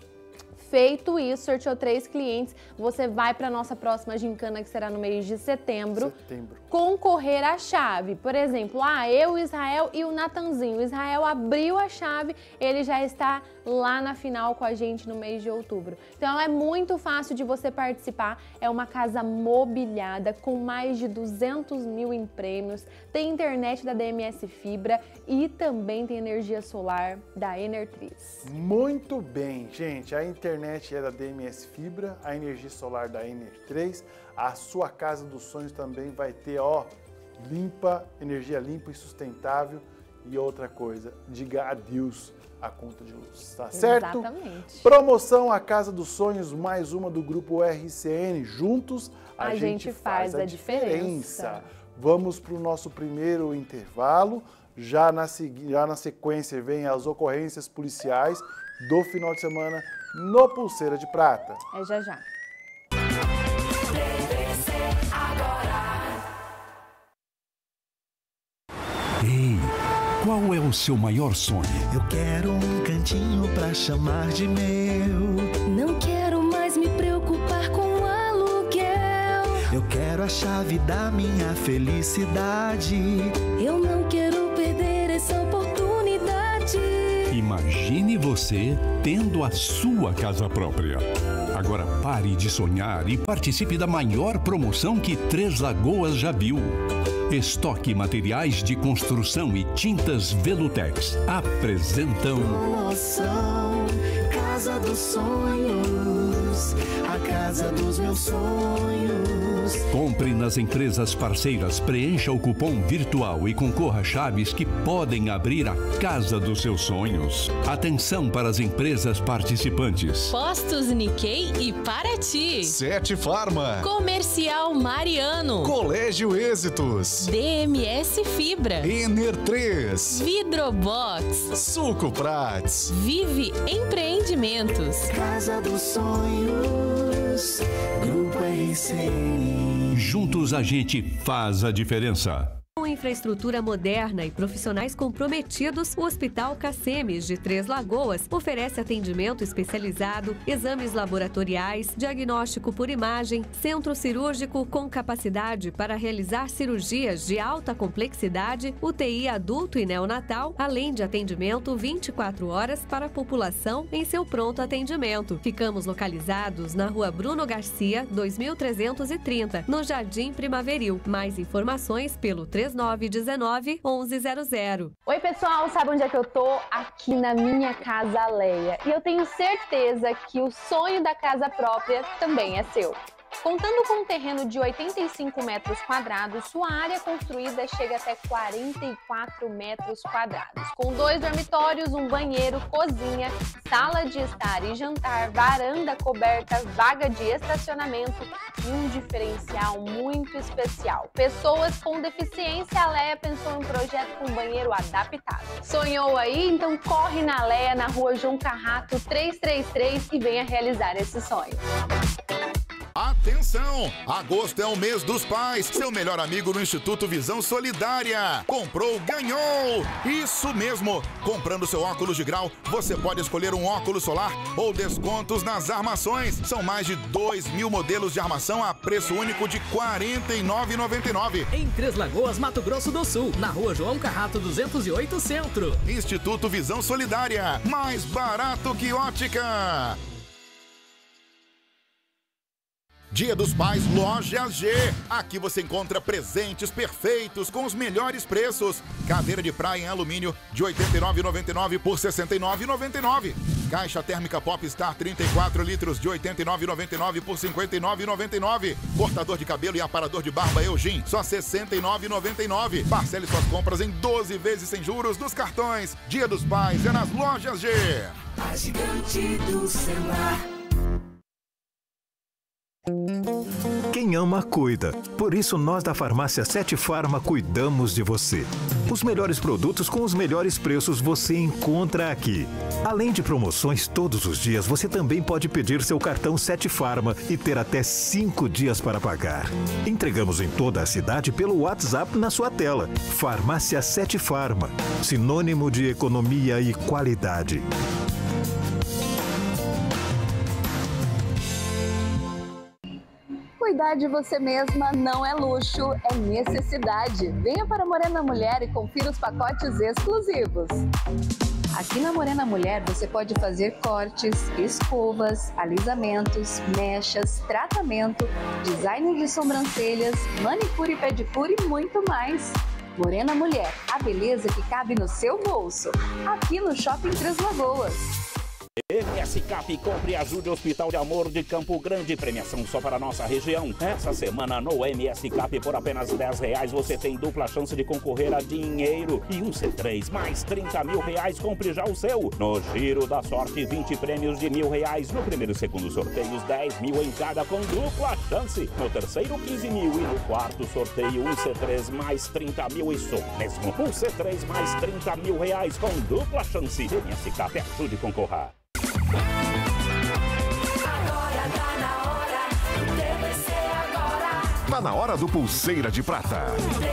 Speaker 3: Feito isso, sorteou três clientes, você vai para a nossa próxima gincana, que será no mês de setembro,
Speaker 2: setembro,
Speaker 3: concorrer à chave. Por exemplo, ah, eu, Israel e o Natanzinho. O Israel abriu a chave, ele já está lá na final com a gente no mês de outubro. Então, é muito fácil de você participar. É uma casa mobiliada com mais de duzentos mil em prêmios, tem internet da D M S Fibra e também tem energia solar da Enertriz.
Speaker 2: Muito bem, gente. A internet A internet é da D M S Fibra, a energia solar da Enertrês, a sua casa dos sonhos também vai ter, ó, limpa, energia limpa e sustentável. E outra coisa, diga adeus à conta de luz, tá certo?
Speaker 3: Exatamente.
Speaker 2: Promoção A Casa dos Sonhos, mais uma do grupo R C N. Juntos a,
Speaker 3: a
Speaker 2: gente,
Speaker 3: gente
Speaker 2: faz,
Speaker 3: faz
Speaker 2: a diferença. diferença. Vamos para o nosso primeiro intervalo. Já na, já na sequência vem as ocorrências policiais do final de semana no Pulseira de Prata.
Speaker 3: É já já.
Speaker 7: Ei, qual é o seu maior sonho?
Speaker 8: Eu quero um cantinho pra chamar de meu.
Speaker 9: Não quero mais me preocupar com aluguel.
Speaker 8: Eu quero a chave da minha felicidade.
Speaker 9: Eu não quero perder essa oportunidade.
Speaker 7: Imagine você tendo a sua casa própria. Agora pare de sonhar e participe da maior promoção que Três Lagoas já viu. Estoque Materiais de Construção e Tintas Velutex apresentam
Speaker 8: Promoção Casa dos Sonhos, a casa dos meus sonhos.
Speaker 7: Compre nas empresas parceiras, preencha o cupom virtual e concorra a chaves que podem abrir a casa dos seus sonhos. Atenção para as empresas participantes.
Speaker 10: Postos Nikkei e Paraty.
Speaker 20: Sete Farma.
Speaker 10: Comercial Mariano.
Speaker 20: Colégio Êxitos.
Speaker 10: D M S Fibra.
Speaker 20: Ener três.
Speaker 10: Vidrobox.
Speaker 20: Suco Prats.
Speaker 10: Vive Empreendimentos.
Speaker 8: Casa dos Sonhos. Grupo R C N.
Speaker 7: Juntos a gente faz a diferença.
Speaker 16: Com infraestrutura moderna e profissionais comprometidos, o Hospital Cacemes de Três Lagoas oferece atendimento especializado, exames laboratoriais, diagnóstico por imagem, centro cirúrgico com capacidade para realizar cirurgias de alta complexidade, U T I adulto e neonatal, além de atendimento vinte e quatro horas para a população em seu pronto atendimento. Ficamos localizados na Rua Bruno Garcia, dois mil trezentos e trinta, no Jardim Primaveril. Mais informações pelo três nove um nove, onze zero zero.
Speaker 3: Oi pessoal, sabe onde é que eu tô? Aqui na minha casa Leia. E eu tenho certeza que o sonho da casa própria também é seu. Contando com um terreno de oitenta e cinco metros quadrados, sua área construída chega até quarenta e quatro metros quadrados. Com dois dormitórios, um banheiro, cozinha, sala de estar e jantar, varanda coberta, vaga de estacionamento e um diferencial muito especial. Pessoas com deficiência, a Leia pensou em um projeto com banheiro adaptado. Sonhou aí? Então corre na Leia, na rua João Carrato trezentos e trinta e três e venha realizar esse sonho.
Speaker 13: Atenção! Agosto é o mês dos pais. Seu melhor amigo no Instituto Visão Solidária. Comprou, ganhou! Isso mesmo! Comprando seu óculos de grau, você pode escolher um óculos solar ou descontos nas armações. São mais de dois mil modelos de armação a preço único de quarenta e nove reais e noventa e nove centavos.
Speaker 14: Em Três Lagoas, Mato Grosso do Sul, na rua João Carrato duzentos e oito, Centro.
Speaker 13: Instituto Visão Solidária. Mais barato que ótica. Dia dos Pais, Loja G. Aqui você encontra presentes perfeitos com os melhores preços. Cadeira de praia em alumínio de oitenta e nove reais e noventa e nove centavos por sessenta e nove reais e noventa e nove centavos. Caixa térmica Popstar trinta e quatro litros de oitenta e nove reais e noventa e nove centavos por cinquenta e nove reais e noventa e nove centavos. Cortador de cabelo e aparador de barba Eugin, só sessenta e nove reais e noventa e nove centavos. Parcele suas compras em doze vezes sem juros nos cartões. Dia dos Pais é nas Lojas G.
Speaker 8: A gigante do celular.
Speaker 21: Quem ama, cuida. Por isso, nós da Farmácia Sete Farma cuidamos de você. Os melhores produtos com os melhores preços você encontra aqui. Além de promoções todos os dias, você também pode pedir seu cartão Sete Farma e ter até cinco dias para pagar. Entregamos em toda a cidade pelo WhatsApp na sua tela. Farmácia Sete Farma, sinônimo de economia e qualidade.
Speaker 22: Cuidar de você mesma não é luxo, é necessidade. Venha para Morena Mulher e confira os pacotes exclusivos. Aqui na Morena Mulher você pode fazer cortes, escovas, alisamentos, mechas, tratamento, design de sobrancelhas, manicure e pedicure e muito mais. Morena Mulher, a beleza que cabe no seu bolso. Aqui no Shopping Três Lagoas.
Speaker 23: M S Cap, compre e ajude o Hospital de Amor de Campo Grande. Premiação só para a nossa região. Essa semana no M S Cap, por apenas dez reais, você tem dupla chance de concorrer a dinheiro. E um C três mais trinta mil reais, compre já o seu. No Giro da Sorte, vinte prêmios de mil reais. No primeiro e segundo sorteios, dez mil em cada com dupla chance. No terceiro, quinze mil. E no quarto sorteio, um C três mais trinta mil. Isso mesmo, um C três mais trinta mil reais com dupla chance. M S Cap, ajude a concorrer.
Speaker 11: Tá na hora do Pulseira de Prata.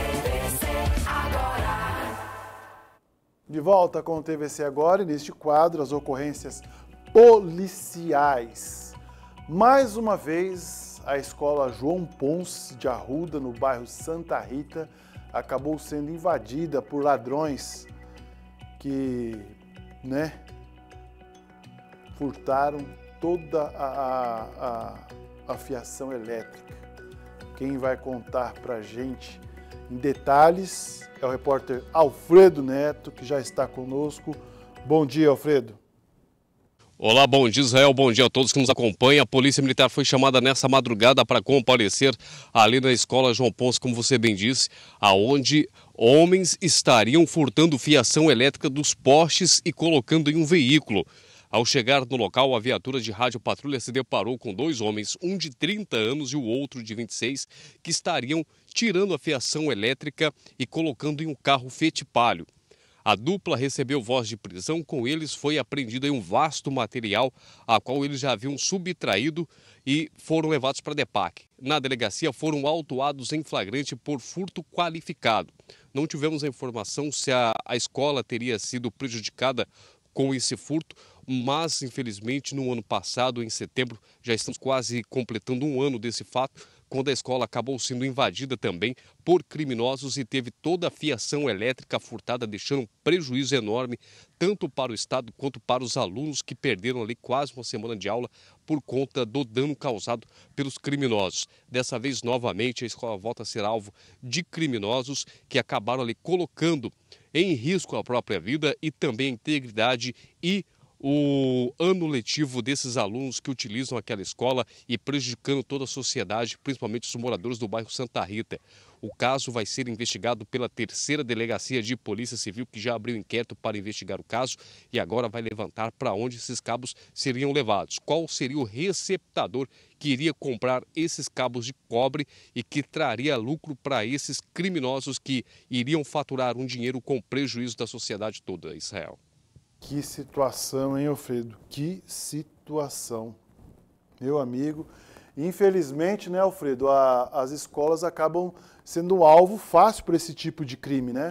Speaker 2: De volta com o T V C Agora e neste quadro as ocorrências policiais. Mais uma vez, a escola João Ponce de Arruda, no bairro Santa Rita, acabou sendo invadida por ladrões que, né, furtaram toda a, a, a, a fiação elétrica. Quem vai contar pra gente em detalhes é o repórter Alfredo Neto, que já está conosco. Bom dia, Alfredo.
Speaker 6: Olá, bom dia, Israel, bom dia a todos que nos acompanham. A Polícia Militar foi chamada nessa madrugada para comparecer ali na escola João Ponce, como você bem disse, aonde homens estariam furtando fiação elétrica dos postes e colocando em um veículo. Ao chegar no local, a viatura de rádio patrulha se deparou com dois homens, um de trinta anos e o outro de vinte e seis, que estariam tirando a fiação elétrica e colocando em um carro Fiat Palio. A dupla recebeu voz de prisão, com eles foi apreendido em um vasto material, a qual eles já haviam subtraído e foram levados para a DEPAC. Na delegacia foram autuados em flagrante por furto qualificado. Não tivemos a informação se a, a escola teria sido prejudicada com esse furto, mas infelizmente no ano passado, em setembro, já estamos quase completando um ano desse fato, quando a escola acabou sendo invadida também por criminosos e teve toda a fiação elétrica furtada, deixando um prejuízo enorme tanto para o Estado quanto para os alunos, que perderam ali quase uma semana de aula por conta do dano causado pelos criminosos. Dessa vez, novamente, a escola volta a ser alvo de criminosos que acabaram ali colocando em risco a própria vida e também a integridade e o ano letivo desses alunos que utilizam aquela escola e prejudicando toda a sociedade, principalmente os moradores do bairro Santa Rita. O caso vai ser investigado pela terceira Delegacia de Polícia Civil, que já abriu inquérito para investigar o caso e agora vai levantar para onde esses cabos seriam levados. Qual seria o receptador que iria comprar esses cabos de cobre e que traria lucro para esses criminosos que iriam faturar um dinheiro com prejuízo da sociedade toda, Israel.
Speaker 2: Que situação, hein, Alfredo? Que situação. Meu amigo, infelizmente, né, Alfredo, a, as escolas acabam sendo um alvo fácil para esse tipo de crime, né?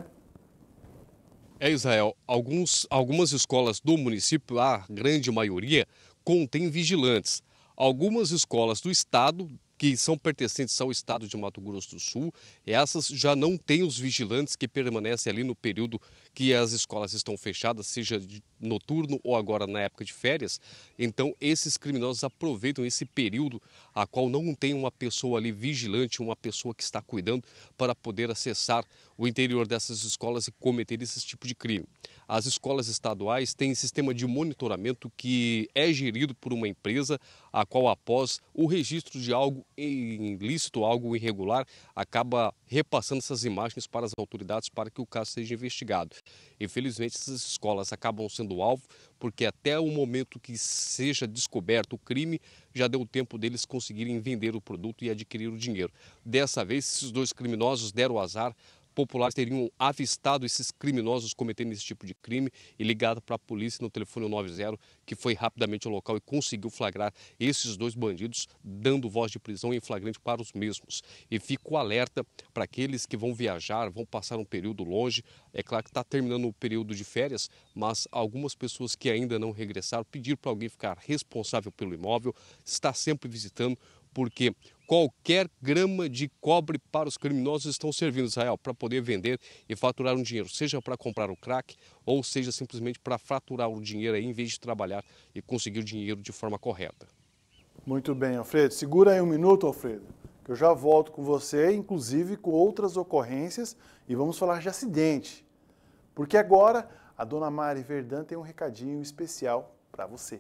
Speaker 6: É, Israel, alguns, algumas escolas do município, a grande maioria, contém vigilantes. Algumas escolas do estado, que são pertencentes ao estado de Mato Grosso do Sul, essas já não têm os vigilantes que permanecem ali no período que as escolas estão fechadas, seja de noturno ou agora na época de férias. Então, esses criminosos aproveitam esse período a qual não tem uma pessoa ali vigilante, uma pessoa que está cuidando para poder acessar o interior dessas escolas e cometer esse tipo de crime. As escolas estaduais têm sistema de monitoramento que é gerido por uma empresa, a qual, após o registro de algo ilícito, algo irregular, acaba repassando essas imagens para as autoridades para que o caso seja investigado. Infelizmente, essas escolas acabam sendo alvo, porque até o momento que seja descoberto o crime, já deu tempo deles conseguirem vender o produto e adquirir o dinheiro. Dessa vez, esses dois criminosos deram o azar. Populares teriam avistado esses criminosos cometendo esse tipo de crime e ligado para a polícia no telefone noventa, que foi rapidamente ao local e conseguiu flagrar esses dois bandidos, dando voz de prisão em flagrante para os mesmos. E fico alerta para aqueles que vão viajar, vão passar um período longe. É claro que está terminando o período de férias, mas algumas pessoas que ainda não regressaram, pediram para alguém ficar responsável pelo imóvel, está sempre visitando, porque qualquer grama de cobre para os criminosos estão servindo, Israel, para poder vender e faturar um dinheiro, seja para comprar o crack ou seja simplesmente para faturar o dinheiro aí, em vez de trabalhar e conseguir o dinheiro de forma correta.
Speaker 2: Muito bem, Alfredo. Segura aí um minuto, Alfredo, que eu já volto com você, inclusive com outras ocorrências, e vamos falar de acidente. Porque agora a dona Mari Verdun tem um recadinho especial para você.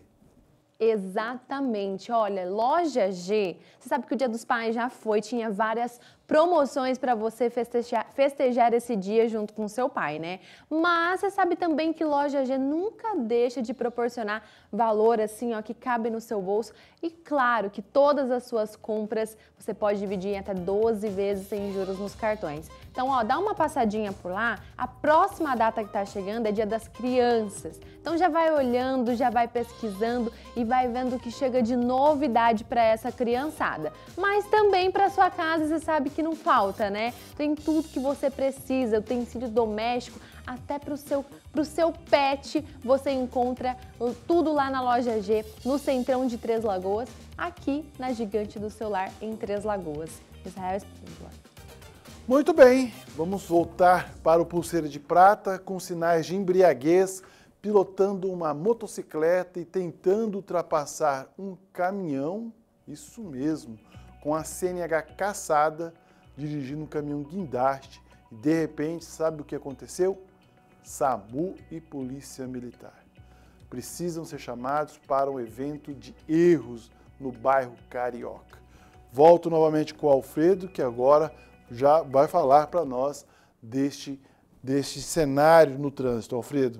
Speaker 3: Exatamente. Olha, Loja G, você sabe que o Dia dos Pais já foi, tinha várias promoções para você festejar, festejar esse dia junto com seu pai, né? Mas você sabe também que Loja G nunca deixa de proporcionar valor assim, ó, que cabe no seu bolso. E claro que todas as suas compras você pode dividir em até doze vezes sem juros nos cartões. Então, ó, dá uma passadinha por lá. A próxima data que tá chegando é Dia das Crianças. Então já vai olhando, já vai pesquisando e vai vendo o que chega de novidade para essa criançada. Mas também para sua casa, você sabe que não falta, né? Tem tudo que você precisa, utensílio doméstico, até para o seu, pro seu pet. Você encontra tudo lá na Loja G, no Centrão de Três Lagoas, aqui na Gigante do Celular, em Três Lagoas. Israel Espíndola.
Speaker 2: Muito bem, vamos voltar para o Pulseira de Prata com sinais de embriaguez, pilotando uma motocicleta e tentando ultrapassar um caminhão, isso mesmo, com a C N H caçada, dirigindo um caminhão guindaste. E de repente, sabe o que aconteceu? SAMU e Polícia Militar precisam ser chamados para um evento de erros no bairro Carioca. Volto novamente com o Alfredo, que agora já vai falar para nós deste, deste cenário no trânsito. Alfredo.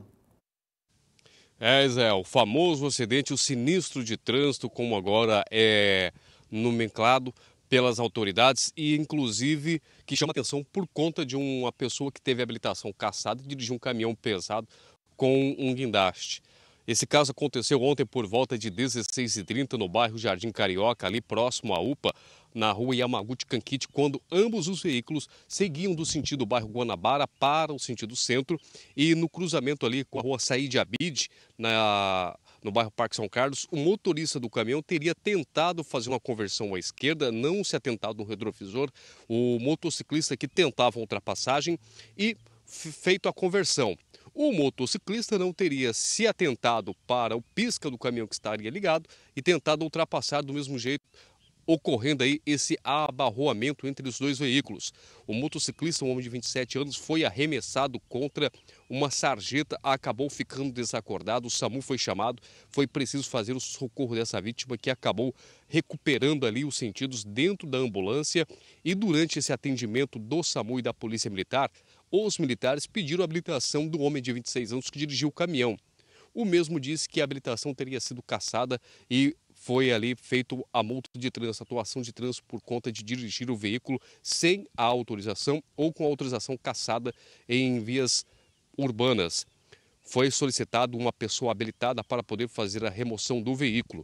Speaker 6: É, Zé, o famoso acidente, o sinistro de trânsito, como agora é nomenclado pelas autoridades e, inclusive, que chama atenção por conta de uma pessoa que teve habilitação cassada e dirigiu um caminhão pesado com um guindaste. Esse caso aconteceu ontem por volta de dezesseis e trinta no bairro Jardim Carioca, ali próximo à U P A, na rua Yamaguchi Kankichi, quando ambos os veículos seguiam do sentido bairro Guanabara para o sentido centro e no cruzamento ali com a rua Said Abid, na, no bairro Parque São Carlos, o motorista do caminhão teria tentado fazer uma conversão à esquerda, não se atentado no retrovisor, o motociclista que tentava a ultrapassagem e feito a conversão. O motociclista não teria se atentado para o pisca do caminhão que estaria ligado e tentado ultrapassar do mesmo jeito, ocorrendo aí esse abarroamento entre os dois veículos. O motociclista, um homem de vinte e sete anos, foi arremessado contra uma sarjeta, acabou ficando desacordado, o SAMU foi chamado, foi preciso fazer o socorro dessa vítima que acabou recuperando ali os sentidos dentro da ambulância e durante esse atendimento do SAMU e da Polícia Militar, os militares pediram a habilitação do homem de vinte e seis anos que dirigiu o caminhão. O mesmo disse que a habilitação teria sido cassada e foi ali feito a multa de trânsito, atuação de trânsito por conta de dirigir o veículo sem a autorização ou com a autorização cassada em vias urbanas. Foi solicitado uma pessoa habilitada para poder fazer a remoção do veículo.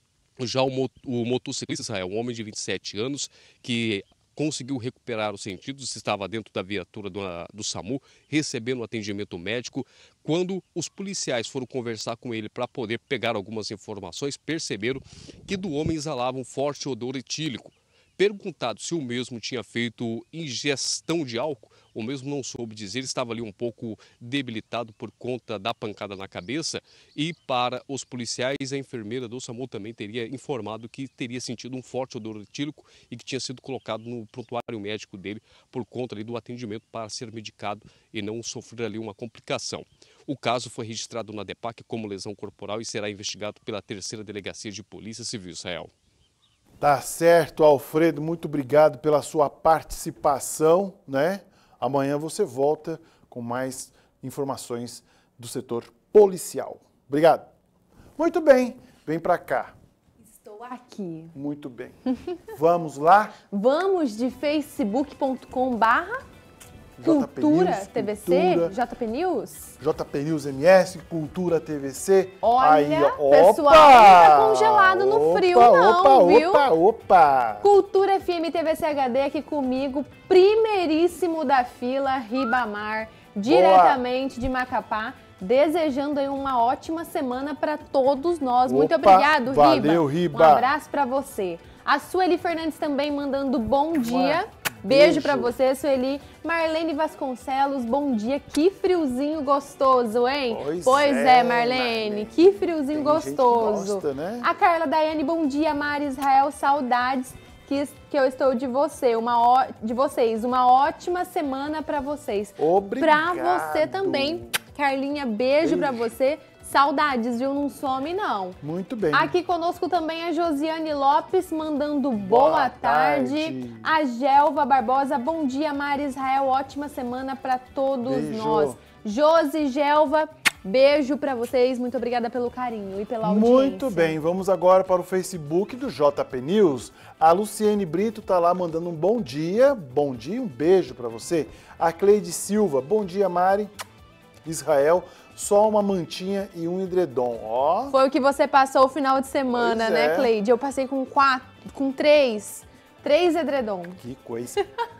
Speaker 6: Já o, mot o motociclista Israel, um homem de vinte e sete anos, que conseguiu recuperar os sentidos, estava dentro da viatura do, do SAMU, recebendo atendimento médico. Quando os policiais foram conversar com ele para poder pegar algumas informações, perceberam que do homem exalava um forte odor etílico. Perguntado se o mesmo tinha feito ingestão de álcool, o mesmo não soube dizer, estava ali um pouco debilitado por conta da pancada na cabeça e para os policiais a enfermeira do SAMU também teria informado que teria sentido um forte odor etílico e que tinha sido colocado no prontuário médico dele por conta ali do atendimento para ser medicado e não sofrer ali uma complicação. O caso foi registrado na DEPAC como lesão corporal e será investigado pela terceira Delegacia de Polícia Civil, Israel.
Speaker 2: Tá certo, Alfredo, muito obrigado pela sua participação, né? Amanhã você volta com mais informações do setor policial. Obrigado. Muito bem, vem para cá.
Speaker 3: Estou aqui.
Speaker 2: Muito bem. Vamos lá?
Speaker 3: Vamos de facebook ponto com barra Cultura T V C, Cultura, J P News.
Speaker 2: J P News M S, Cultura T V C.
Speaker 3: Olha,
Speaker 2: aí,
Speaker 3: pessoal, não tá congelado no
Speaker 2: opa,
Speaker 3: frio não,
Speaker 2: opa,
Speaker 3: viu?
Speaker 2: Opa, opa,
Speaker 3: Cultura F M T V C H D aqui comigo, primeiríssimo da fila, Ribamar, diretamente de Macapá, desejando aí uma ótima semana para todos nós. Opa, muito obrigado, Riba.
Speaker 2: Valeu, Riba.
Speaker 3: Um abraço para você. A Sueli Fernandes também mandando bom dia. Beijo, Beijo para você, Sueli. Marlene Vasconcelos, bom dia. Que friozinho gostoso, hein?
Speaker 2: Pois,
Speaker 3: pois
Speaker 2: é,
Speaker 3: é, Marlene. Marlene. Que friozinho
Speaker 2: Tem
Speaker 3: gostoso.
Speaker 2: Gente que gosta, né?
Speaker 3: A Carla Daiane, bom dia. Mari Israel, saudades que, que eu estou de você, uma ó, de vocês. Uma ótima semana para vocês.
Speaker 2: Obrigado.
Speaker 3: Para você também, Carlinha, beijo, beijo. para você. Saudades, viu? Não some, não.
Speaker 2: Muito bem.
Speaker 3: Aqui conosco também a Josiane Lopes, mandando boa, boa tarde. tarde. A Gelva Barbosa, bom dia, Mari Israel. Ótima semana para todos beijo. nós. Josi, Gelva, beijo para vocês. Muito obrigada pelo carinho e pela audiência.
Speaker 2: Muito bem, vamos agora para o Facebook do J P News. A Luciene Brito está lá mandando um bom dia. Bom dia, um beijo para você. A Cleide Silva, bom dia, Mari Israel. Só uma mantinha e um edredom, ó.
Speaker 3: Foi o que você passou o final de semana, pois né, é. Cleide? Eu passei com quatro, com três, três edredom.
Speaker 2: Que coisa.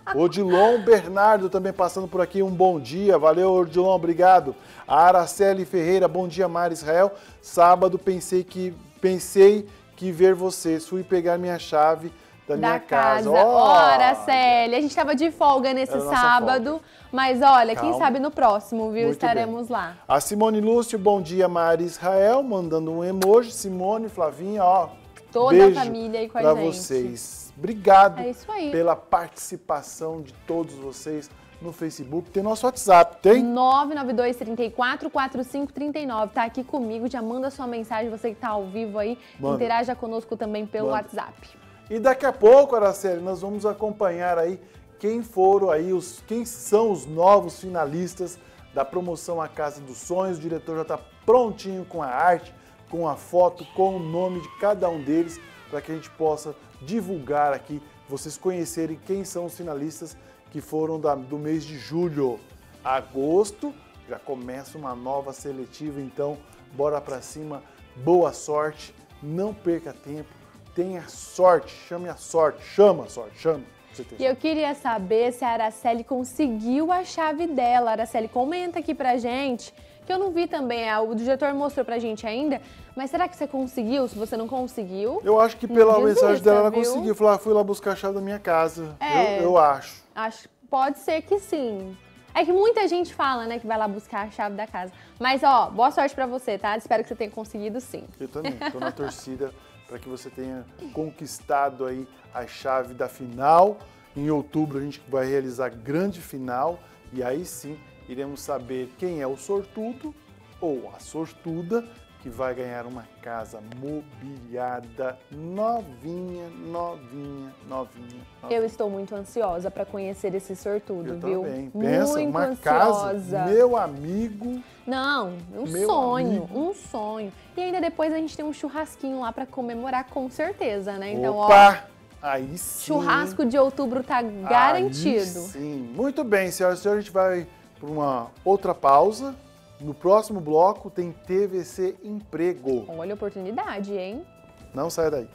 Speaker 2: Odilon Bernardo também passando por aqui, um bom dia. Valeu, Odilon, obrigado. A Araceli Ferreira, bom dia, Mari Israel. Sábado pensei que, pensei que ver vocês. Fui pegar minha chave da, da minha casa.
Speaker 3: casa. Oh, Araceli, a gente estava de folga nesse sábado, folga. Mas olha, Calma. Quem sabe no próximo, viu? Muito Estaremos bem. Lá.
Speaker 2: A Simone Lúcio, bom dia, Mari Israel, mandando um emoji. Simone, Flavinha, ó.
Speaker 3: Toda
Speaker 2: beijo
Speaker 3: a família aí com a
Speaker 2: pra
Speaker 3: gente.
Speaker 2: Vocês. Obrigado
Speaker 3: é isso aí.
Speaker 2: pela participação de todos vocês no Facebook. Tem nosso WhatsApp, tem?
Speaker 3: nove nove dois, três quatro, quatro cinco três nove. Tá aqui comigo, já manda sua mensagem, você que tá ao vivo aí. Manda. Interaja conosco também pelo manda. WhatsApp.
Speaker 2: E daqui a pouco, Araceli, nós vamos acompanhar aí quem foram aí, os, quem são os novos finalistas da promoção A Casa dos Sonhos. O diretor já está prontinho com a arte, com a foto, com o nome de cada um deles, para que a gente possa divulgar aqui, vocês conhecerem quem são os finalistas que foram da, do mês de julho. Agosto, já começa uma nova seletiva, então bora para cima, boa sorte, não perca tempo, tenha sorte, chame a sorte, chama a sorte, chama.
Speaker 3: E eu queria saber se a Araceli conseguiu a chave dela. Araceli, comenta aqui pra gente, que eu não vi também, o diretor mostrou pra gente ainda, mas será que você conseguiu? Se você não conseguiu...
Speaker 2: Eu acho que pela mensagem dela ela conseguiu. Falei, ah, fui lá buscar a chave da minha casa. É, eu, eu acho.
Speaker 3: Acho. Pode ser que sim. É que muita gente fala, né, que vai lá buscar a chave da casa. Mas, ó, boa sorte pra você, tá? Espero que você tenha conseguido sim.
Speaker 2: Eu também, tô na torcida para que você tenha conquistado aí a chave da final. Em outubro a gente vai realizar a grande final e aí sim iremos saber quem é o sortudo ou a sortuda que vai ganhar uma casa mobiliada novinha, novinha, novinha. novinha.
Speaker 3: Eu estou muito ansiosa para conhecer esse sortudo,
Speaker 2: Eu
Speaker 3: viu?
Speaker 2: Também. Pensa,
Speaker 3: muito
Speaker 2: uma
Speaker 3: ansiosa.
Speaker 2: casa, meu amigo.
Speaker 3: Não, um
Speaker 2: meu
Speaker 3: sonho,
Speaker 2: amigo.
Speaker 3: um sonho. E ainda depois a gente tem um churrasquinho lá para comemorar com certeza, né? Então,
Speaker 2: Opa! Ó, aí sim.
Speaker 3: Churrasco de outubro tá garantido.
Speaker 2: Aí sim. Muito bem, senhoras e senhores, a gente vai para uma outra pausa. No próximo bloco tem T V C Emprego.
Speaker 3: Olha a oportunidade, hein?
Speaker 2: Não saia daí.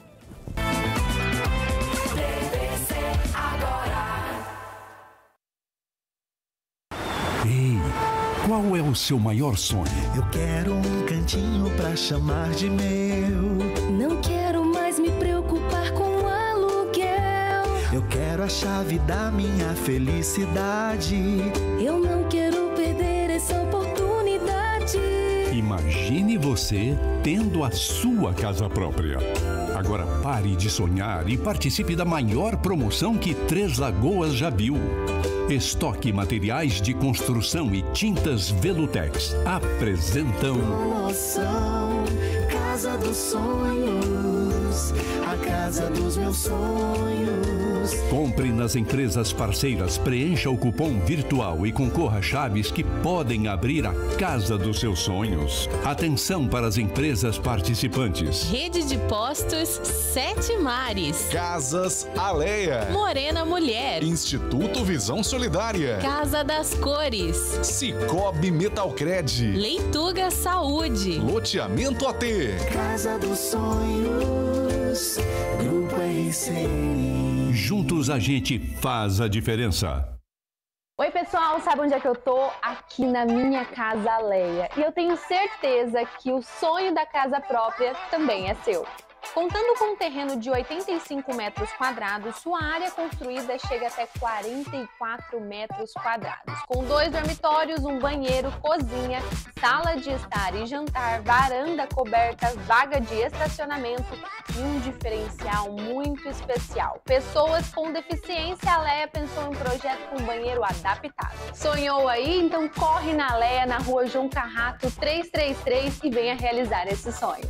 Speaker 7: Ei, qual é o seu maior sonho?
Speaker 8: Eu quero um cantinho pra chamar de meu.
Speaker 9: Não quero mais me preocupar com aluguel.
Speaker 8: Eu quero a chave da minha felicidade.
Speaker 9: Eu não quero perder essa oportunidade.
Speaker 7: Imagine você tendo a sua casa própria. Agora pare de sonhar e participe da maior promoção que Três Lagoas já viu. Estoque Materiais de Construção e Tintas Velutex apresentam...
Speaker 8: Promoção Casa dos Sonhos, a casa dos meus sonhos.
Speaker 7: Compre nas empresas parceiras, preencha o cupom virtual e concorra a chaves que podem abrir a casa dos seus sonhos. Atenção para as empresas participantes.
Speaker 10: Rede de Postos Sete Mares.
Speaker 20: Casas Aleia.
Speaker 10: Morena Mulher.
Speaker 20: Instituto Visão Solidária.
Speaker 10: Casa das Cores.
Speaker 20: Cicobi Metalcred.
Speaker 10: Leituga Saúde.
Speaker 20: Loteamento A T.
Speaker 8: Casa dos Sonhos, Grupo R C N.
Speaker 7: Juntos a gente faz a diferença.
Speaker 3: Oi pessoal, sabe onde é que eu tô? Aqui na minha casa Aleia. E eu tenho certeza que o sonho da casa própria também é seu. Contando com um terreno de oitenta e cinco metros quadrados, sua área construída chega até quarenta e quatro metros quadrados. Com dois dormitórios, um banheiro, cozinha, sala de estar e jantar, varanda coberta, vaga de estacionamento e um diferencial muito especial. Pessoas com deficiência, a Aleia pensou em um projeto com banheiro adaptado. Sonhou aí? Então corre na Aleia, na rua João Carrato trezentos e trinta e três e venha realizar esse sonho.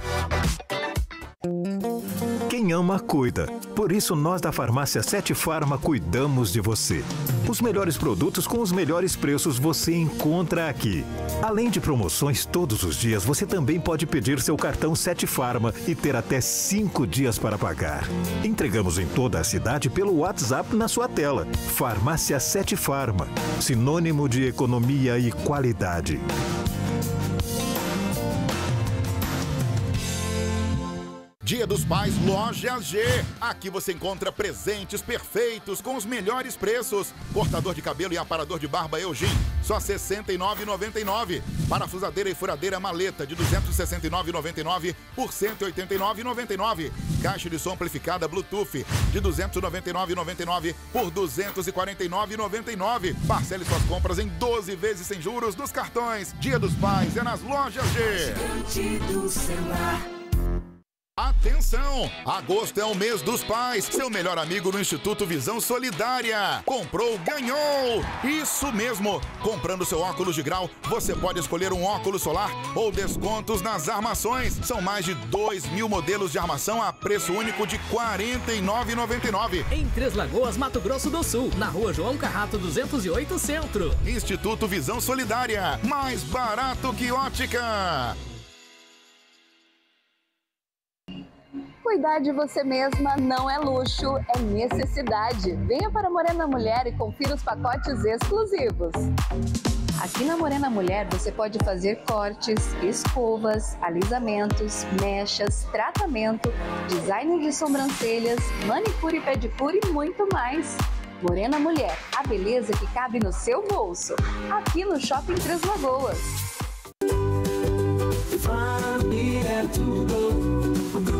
Speaker 21: Quem ama, cuida. Por isso, nós da Farmácia Sete Farma cuidamos de você. Os melhores produtos com os melhores preços você encontra aqui. Além de promoções todos os dias, você também pode pedir seu cartão Sete Farma e ter até cinco dias para pagar. Entregamos em toda a cidade pelo WhatsApp na sua tela. Farmácia Sete Farma, sinônimo de economia e qualidade.
Speaker 13: Dia dos Pais, Loja G. Aqui você encontra presentes perfeitos com os melhores preços. Cortador de cabelo e aparador de barba Eugene, só sessenta e nove reais e noventa e nove centavos. Parafusadeira e furadeira maleta de duzentos e sessenta e nove reais e noventa e nove centavos por cento e oitenta e nove reais e noventa e nove centavos. Caixa de som amplificada Bluetooth de duzentos e noventa e nove reais e noventa e nove centavos por duzentos e quarenta e nove reais e noventa e nove centavos. Parcele suas compras em doze vezes sem juros nos cartões. Dia dos Pais é nas Lojas G. Atenção! Agosto é o mês dos pais. Seu melhor amigo no Instituto Visão Solidária. Comprou, ganhou! Isso mesmo! Comprando seu óculos de grau, você pode escolher um óculos solar ou descontos nas armações. São mais de dois mil modelos de armação a preço único de quarenta e nove reais e noventa e nove centavos.
Speaker 14: Em Três Lagoas, Mato Grosso do Sul, na rua João Carrato duzentos e oito, Centro.
Speaker 13: Instituto Visão Solidária. Mais barato que ótica.
Speaker 22: Cuidar de você mesma não é luxo, é necessidade. Venha para Morena Mulher e confira os pacotes exclusivos. Aqui na Morena Mulher você pode fazer cortes, escovas, alisamentos, mechas, tratamento, design de sobrancelhas, manicure e pedicure e muito mais. Morena Mulher, a beleza que cabe no seu bolso. Aqui no Shopping Três Lagoas.
Speaker 8: Família tudo.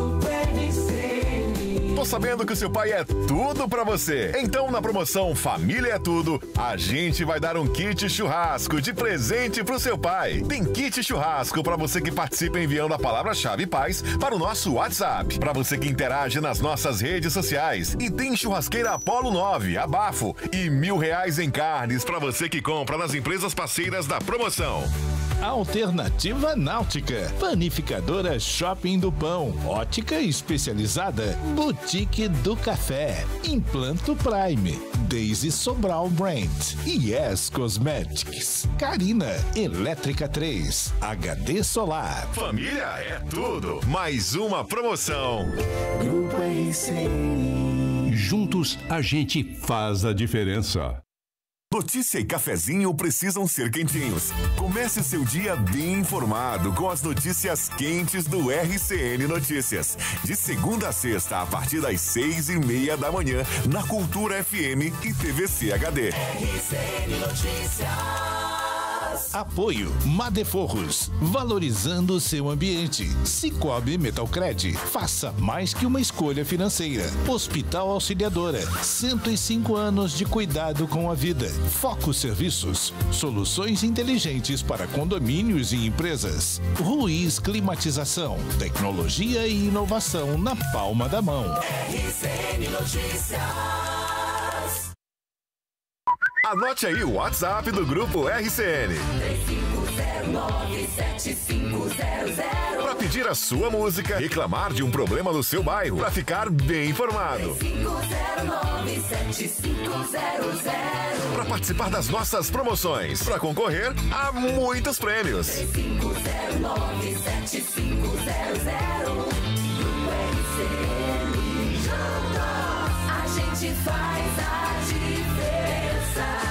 Speaker 20: Tô sabendo que o seu pai é tudo pra você. Então, na promoção Família é Tudo, a gente vai dar um kit churrasco de presente pro seu pai. Tem kit churrasco pra você que participa enviando a palavra-chave paz para o nosso WhatsApp. Pra você que interage nas nossas redes sociais. E tem churrasqueira Apollo nove, abafo e mil reais em carnes pra você que compra nas empresas parceiras da promoção.
Speaker 1: Alternativa Náutica, Panificadora Shopping do Pão, Ótica Especializada, Boutique do Café, Implanto Prime, Daisy Sobral Brand, Yes Cosmetics, Carina, Elétrica três, H D Solar.
Speaker 20: Família é tudo, mais uma promoção.
Speaker 8: Grupo R C N.
Speaker 7: Juntos a gente faz a diferença.
Speaker 11: Notícia e cafezinho precisam ser quentinhos. Comece seu dia bem informado com as notícias quentes do R C N Notícias. De segunda a sexta, a partir das seis e meia da manhã, na Cultura F M e T V C H D.
Speaker 8: R C N Notícias.
Speaker 1: Apoio Madeforros, valorizando seu ambiente. Cicobi Metalcred, faça mais que uma escolha financeira. Hospital Auxiliadora, cento e cinco anos de cuidado com a vida. Foco Serviços, soluções inteligentes para condomínios e empresas. Ruiz Climatização, tecnologia e inovação na palma da mão.
Speaker 8: R C N Notícias.
Speaker 11: Anote aí o WhatsApp do Grupo R C N.
Speaker 8: três cinco zero nove sete cinco zero zero.
Speaker 11: Para pedir a sua música, reclamar de um problema no seu bairro, para ficar bem informado.
Speaker 8: três cinco zero nove sete cinco zero zero.
Speaker 11: Para participar das nossas promoções, para concorrer a muitos prêmios.
Speaker 8: três cinco zero nove sete cinco zero zero. Grupo R C N. Juntos a gente faz a diferença.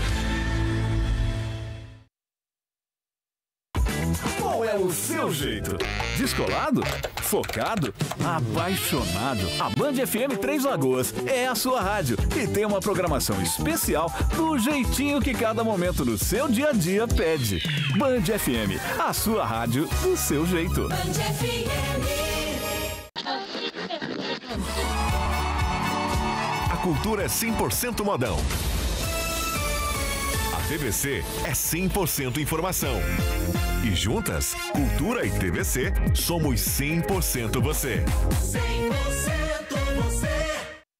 Speaker 4: Qual é o seu jeito? Descolado? Focado? Apaixonado? A Band F M Três Lagoas é a sua rádio e tem uma programação especial do jeitinho que cada momento do seu dia a dia pede. Band F M, a sua rádio do seu jeito.
Speaker 8: Band F M.
Speaker 11: A cultura é cem por cento modão. A T V C é cem por cento informação. E juntas, Cultura e T V C, somos cem por cento você.
Speaker 8: cem por cento você.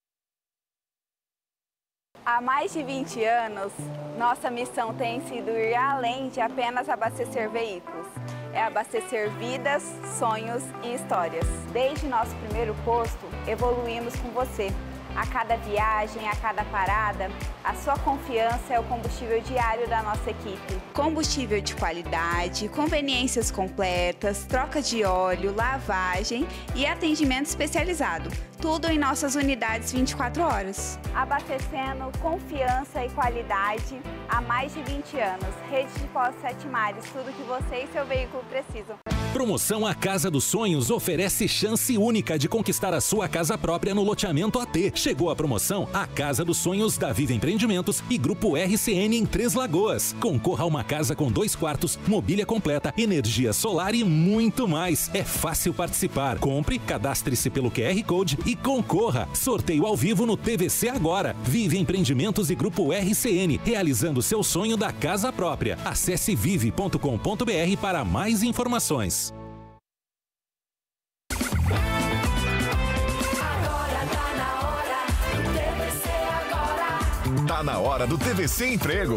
Speaker 5: Há mais de vinte anos, nossa missão tem sido ir além de apenas abastecer veículos. É abastecer vidas, sonhos e histórias. Desde nosso primeiro posto, evoluímos com você. A cada viagem, a cada parada, a sua confiança é o combustível diário da nossa equipe. Combustível de qualidade, conveniências completas, troca de óleo, lavagem e atendimento especializado. Tudo em nossas unidades vinte e quatro horas. Abastecendo confiança e qualidade há mais de vinte anos. Rede de Postos Sete Mares, tudo que você e seu veículo precisam.
Speaker 12: Promoção A Casa dos Sonhos oferece chance única de conquistar a sua casa própria no loteamento A T. Chegou a promoção A Casa dos Sonhos da Viva Empreendimentos e Grupo R C N em Três Lagoas. Concorra a uma casa com dois quartos, mobília completa, energia solar e muito mais. É fácil participar. Compre, cadastre-se pelo Q R Code e concorra. Sorteio ao vivo no T V C agora. Vive Empreendimentos e Grupo R C N, realizando seu sonho da casa própria. Acesse vive ponto com ponto br para mais informações.
Speaker 20: Tá na hora do T V C Emprego.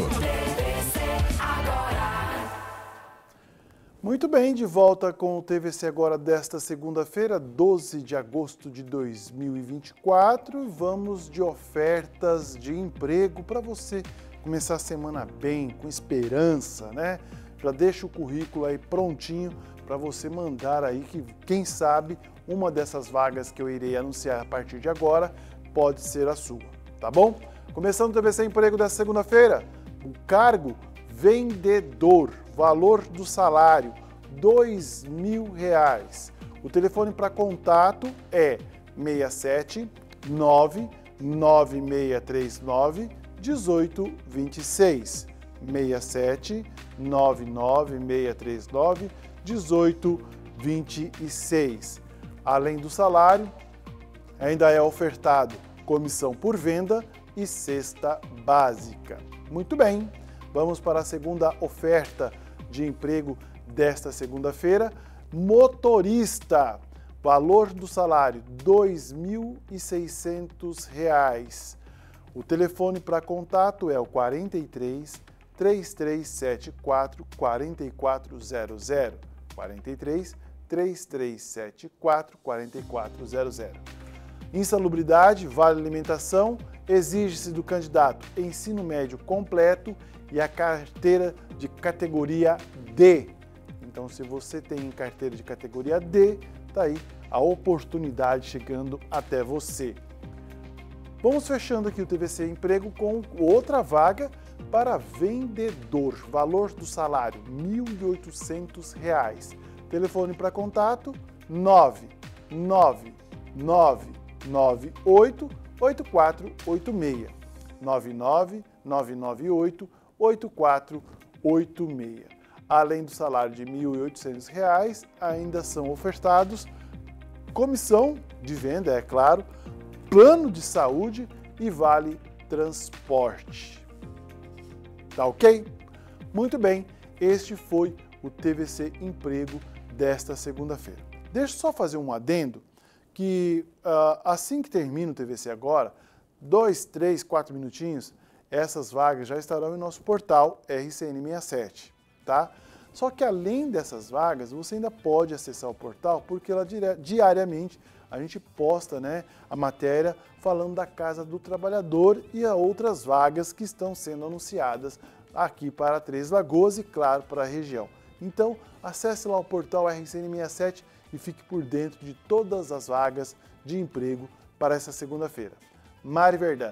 Speaker 2: Muito bem, de volta com o T V C Agora desta segunda-feira, doze de agosto de dois mil e vinte e quatro. Vamos de ofertas de emprego para você começar a semana bem, com esperança, né? Já deixa o currículo aí prontinho para você mandar aí que, quem sabe, uma dessas vagas que eu irei anunciar a partir de agora pode ser a sua, tá bom? Começando o T V C Emprego desta segunda-feira, o cargo vendedor, valor do salário, dois mil reais. O telefone para contato é seis sete nove nove seis três nove um oito dois seis. seis sete nove nove seis três nove um oito dois seis. Além do salário, ainda é ofertado comissão por venda e cesta básica. Muito bem, vamos para a segunda oferta de emprego desta segunda-feira. Motorista, valor do salário dois mil e seiscentos reais. O telefone para contato é o quarenta e três, três três sete quatro, quatro quatro zero zero. quarenta e três, três três sete quatro, quatro quatro zero zero. Insalubridade, vale alimentação, exige-se do candidato ensino médio completo e a carteira de categoria D. Então, se você tem carteira de categoria D, tá aí a oportunidade chegando até você. Vamos fechando aqui o T V C Emprego com outra vaga para vendedor. Valor do salário, mil e oitocentos reais. Telefone para contato, nove nove nove nove oito oito quatro oito seis. nove nove nove nove oito oito quatro oito seis. Além do salário de mil e oitocentos reais, ainda são ofertados comissão de venda, é claro, plano de saúde e vale transporte. Tá ok? Muito bem, este foi o T V C Emprego desta segunda-feira. Deixa eu só fazer um adendo, que uh, assim que termina o T V C Agora, dois, três, quatro minutinhos, essas vagas já estarão em nosso portal R C N sessenta e sete, tá? Só que além dessas vagas, você ainda pode acessar o portal, porque lá diariamente a gente posta, né, a matéria falando da Casa do Trabalhador e a outras vagas que estão sendo anunciadas aqui para Três Lagoas e, claro, para a região. Então, acesse lá o portal R C N sessenta e sete e fique por dentro de todas as vagas de emprego para essa segunda-feira. Mari Verdão.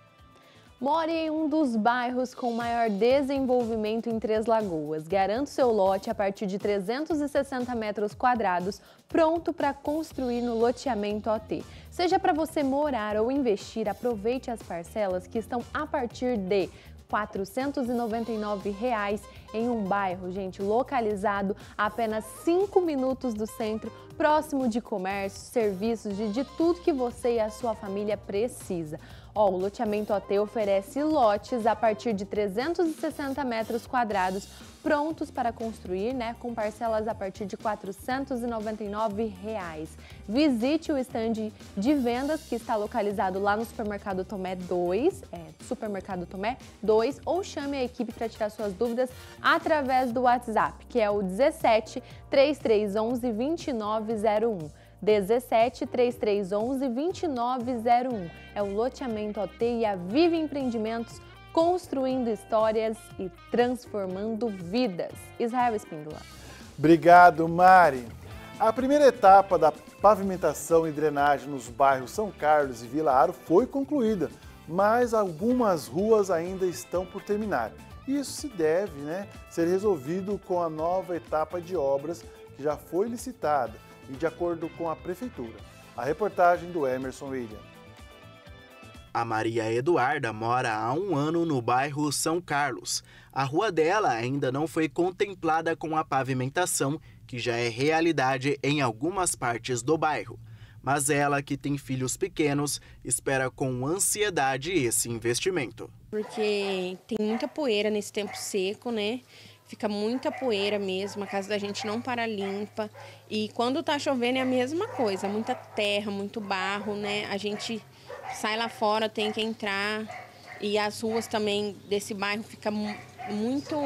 Speaker 3: More em um dos bairros com maior desenvolvimento em Três Lagoas. Garante seu lote a partir de trezentos e sessenta metros quadrados, pronto para construir no loteamento O T. Seja para você morar ou investir, aproveite as parcelas que estão a partir de quatrocentos e noventa e nove reais em um bairro, gente, localizado a apenas cinco minutos do centro, próximo de comércio, serviços, de, de tudo que você e a sua família precisa. Ó, o loteamento O T oferece lotes a partir de trezentos e sessenta metros quadrados, prontos para construir, né, com parcelas a partir de quatrocentos e noventa e nove reais. Visite o estande de vendas que está localizado lá no Supermercado Tomé dois, é, Supermercado Tomé dois, ou chame a equipe para tirar suas dúvidas através do WhatsApp, que é o dezessete, três três onze, vinte e nove zero um. dezessete, três três onze, vinte e nove zero um. É o loteamento O T e a Vive Empreendimentos, construindo histórias e transformando vidas. Israel Espíndola.
Speaker 2: Obrigado, Mari. A primeira etapa da pavimentação e drenagem nos bairros São Carlos e Vila Aro foi concluída, mas algumas ruas ainda estão por terminar. Isso se deve, né, ser resolvido com a nova etapa de obras que já foi licitada e de acordo com a Prefeitura. A reportagem do Emerson William.
Speaker 15: A Maria Eduarda mora há um ano no bairro São Carlos. A rua dela ainda não foi contemplada com a pavimentação, que já é realidade em algumas partes do bairro. Mas ela, que tem filhos pequenos, espera com ansiedade esse investimento.
Speaker 17: Porque tem muita poeira nesse tempo seco, né? Fica muita poeira mesmo, a casa da gente não para limpa. E quando tá chovendo é a mesma coisa, muita terra, muito barro, né? A gente sai lá fora, tem que entrar. E as ruas também desse bairro fica muito...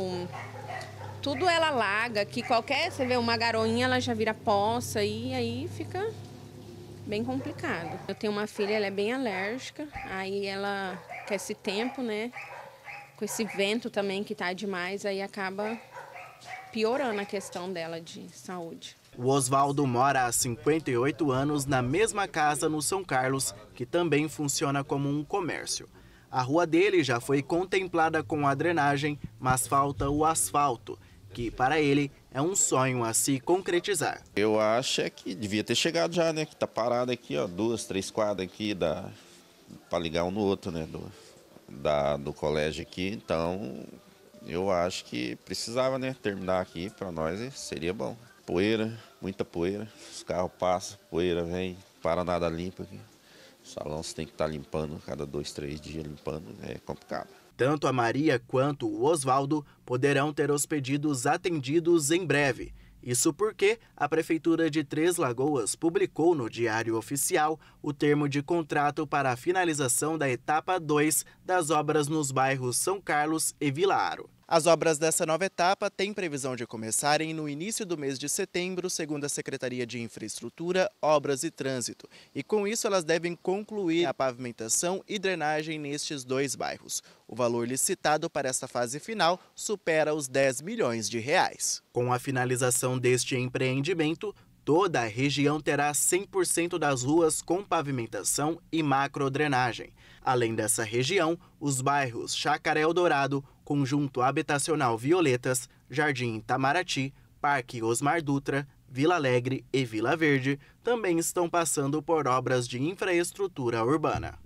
Speaker 17: Tudo ela alaga, que qualquer, você vê uma garoinha, ela já vira poça e aí fica bem complicado. Eu tenho uma filha, ela é bem alérgica, aí ela, com esse tempo, né, com esse vento também que tá demais, aí acaba piorando a questão dela de saúde.
Speaker 15: O Osvaldo mora há cinquenta e oito anos na mesma casa no São Carlos, que também funciona como um comércio. A rua dele já foi contemplada com a drenagem, mas falta o asfalto, que para ele é um sonho a se concretizar.
Speaker 18: Eu acho é que devia ter chegado já, né? Que tá parado aqui, ó, duas, três quadras aqui da para ligar um no outro, né? Do, da, do colégio aqui. Então, eu acho que precisava, né? Terminar aqui para nós seria bom. Poeira, muita poeira. Os carros passam, poeira vem, para nada limpa aqui. O salão você tem que estar limpando cada dois, três dias limpando, é complicado.
Speaker 15: Tanto a Maria quanto o Osvaldo poderão ter os pedidos atendidos em breve. Isso porque a Prefeitura de Três Lagoas publicou no Diário Oficial o termo de contrato para a finalização da etapa dois das obras nos bairros São Carlos e Vila Aro. As obras dessa nova etapa têm previsão de começarem no início do mês de setembro, segundo a Secretaria de Infraestrutura, Obras e Trânsito. E com isso elas devem concluir a pavimentação e drenagem nestes dois bairros. O valor licitado para esta fase final supera os dez milhões de reais. Com a finalização deste empreendimento, toda a região terá cem por cento das ruas com pavimentação e macrodrenagem. Além dessa região, os bairros Chácara Eldorado, Conjunto Habitacional Violetas, Jardim Itamaraty, Parque Osmar Dutra, Vila Alegre e Vila Verde também estão passando por obras de infraestrutura urbana.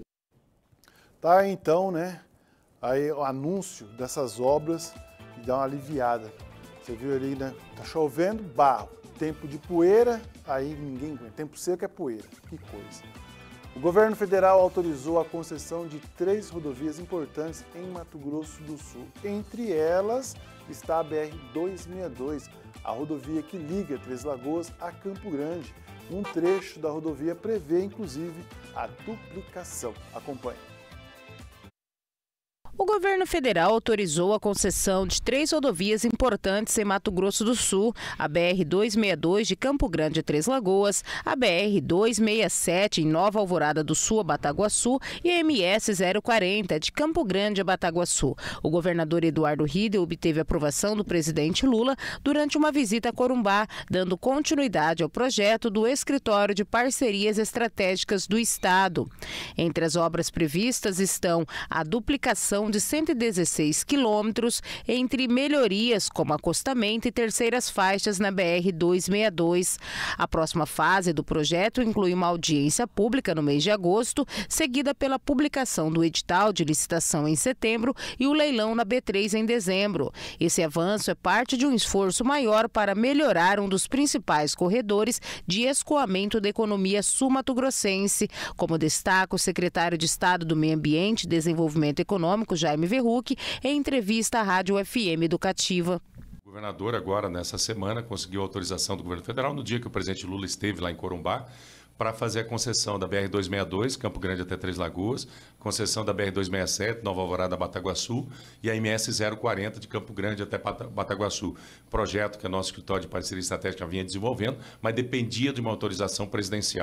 Speaker 2: Tá, então, né? Aí o anúncio dessas obras que dá uma aliviada. Você viu ali, né? Tá chovendo, barro. Tempo de poeira, aí ninguém aguenta. Tempo seco é poeira. Que coisa. O governo federal autorizou a concessão de três rodovias importantes em Mato Grosso do Sul. Entre elas está a B R duzentos e sessenta e dois, a rodovia que liga Três Lagoas a Campo Grande. Um trecho da rodovia prevê, inclusive, a duplicação. Acompanhe.
Speaker 24: O governo federal autorizou a concessão de três rodovias importantes em Mato Grosso do Sul, a B R duzentos e sessenta e dois de Campo Grande a Três Lagoas, a B R duzentos e sessenta e sete em Nova Alvorada do Sul a Bataguaçu e a M S zero quarenta de Campo Grande a Bataguaçu. O governador Eduardo Riedel obteve aprovação do presidente Lula durante uma visita a Corumbá, dando continuidade ao projeto do Escritório de Parcerias Estratégicas do Estado. Entre as obras previstas estão a duplicação de cento e dezesseis quilômetros entre melhorias como acostamento e terceiras faixas na B R duzentos e sessenta e dois. A próxima fase do projeto inclui uma audiência pública no mês de agosto, seguida pela publicação do edital de licitação em setembro e o leilão na B três em dezembro. Esse avanço é parte de um esforço maior para melhorar um dos principais corredores de escoamento da economia sul-mato-grossense, como destaca o secretário de Estado do Meio Ambiente e Desenvolvimento Econômico, Jaime Verruc, em entrevista à Rádio F M Educativa.
Speaker 25: O governador agora, nessa semana, conseguiu a autorização do governo federal, no dia que o presidente Lula esteve lá em Corumbá, para fazer a concessão da B R duzentos e sessenta e dois, Campo Grande até Três Lagoas, concessão da B R duzentos e sessenta e sete, Nova Alvorada a Bataguaçu e a M S zero quarenta de Campo Grande até Bataguaçu. Projeto que o nosso escritório de parceria estratégica vinha desenvolvendo, mas dependia de uma autorização presidencial.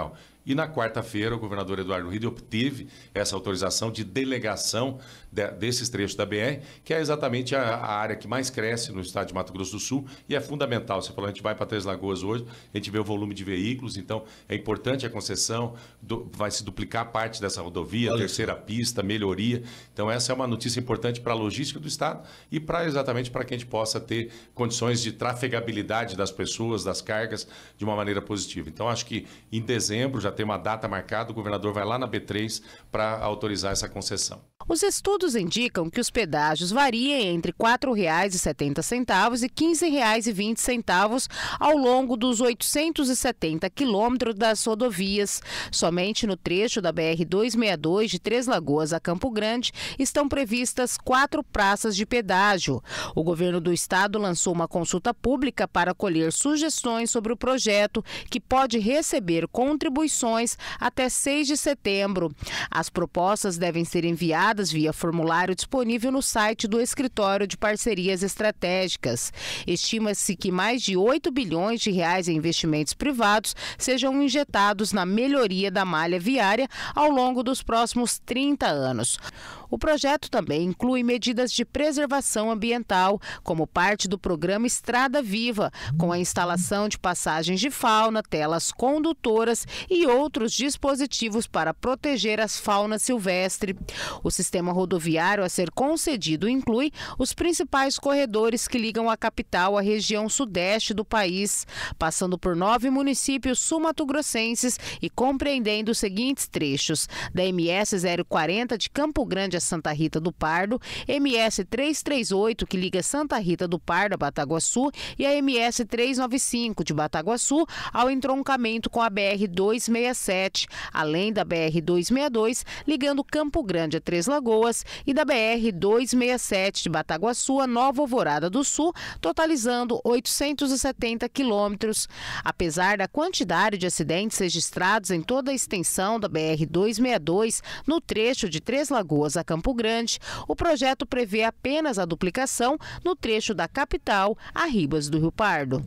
Speaker 25: E na quarta-feira, o governador Eduardo Ride obteve essa autorização de delegação de, desses trechos da B R, que é exatamente a, a área que mais cresce no estado de Mato Grosso do Sul e é fundamental. Você falou, a gente vai para Três Lagoas hoje, a gente vê o volume de veículos, então é importante a concessão, do, vai se duplicar parte dessa rodovia, Olha terceira isso. pista, melhoria. Então essa é uma notícia importante para a logística do estado e para exatamente para que a gente possa ter condições de trafegabilidade das pessoas, das cargas, de uma maneira positiva. Então acho que em dezembro já tem uma data marcada, o governador vai lá na B três para autorizar essa concessão.
Speaker 24: Os estudos indicam que os pedágios variem entre quatro reais e setenta centavos e quinze reais e vinte centavos ao longo dos oitocentos e setenta quilômetros das rodovias. Somente no trecho da B R duzentos e sessenta e dois de Três Lagoas a Campo Grande estão previstas quatro praças de pedágio. O governo do estado lançou uma consulta pública para colher sugestões sobre o projeto, que pode receber contribuições até seis de setembro. As propostas devem ser enviadas via formulário disponível no site do Escritório de Parcerias Estratégicas. Estima-se que mais de oito bilhões de reais em investimentos privados sejam injetados na melhoria da malha viária ao longo dos próximos trinta anos. O projeto também inclui medidas de preservação ambiental, como parte do programa Estrada Viva, com a instalação de passagens de fauna, telas condutoras e outros dispositivos para proteger as faunas silvestres. O sistema rodoviário a ser concedido inclui os principais corredores que ligam a capital à região sudeste do país, passando por nove municípios sul-mato-grossenses e compreendendo os seguintes trechos: da M S zero quarenta de Campo Grande a Santa Rita do Pardo, M S trezentos e trinta e oito que liga Santa Rita do Pardo a Bataguaçu e a M S trezentos e noventa e cinco de Bataguaçu ao entroncamento com a B R duzentos e sessenta e sete, além da B R duzentos e sessenta e dois ligando Campo Grande a Três Lagoas e da B R duzentos e sessenta e sete de Bataguaçu a Nova Alvorada do Sul, totalizando oitocentos e setenta quilômetros. Apesar da quantidade de acidentes registrados em toda a extensão da B R duzentos e sessenta e dois no trecho de Três Lagoas a Campo Grande, o projeto prevê apenas a duplicação no trecho da capital a Ribas do Rio Pardo.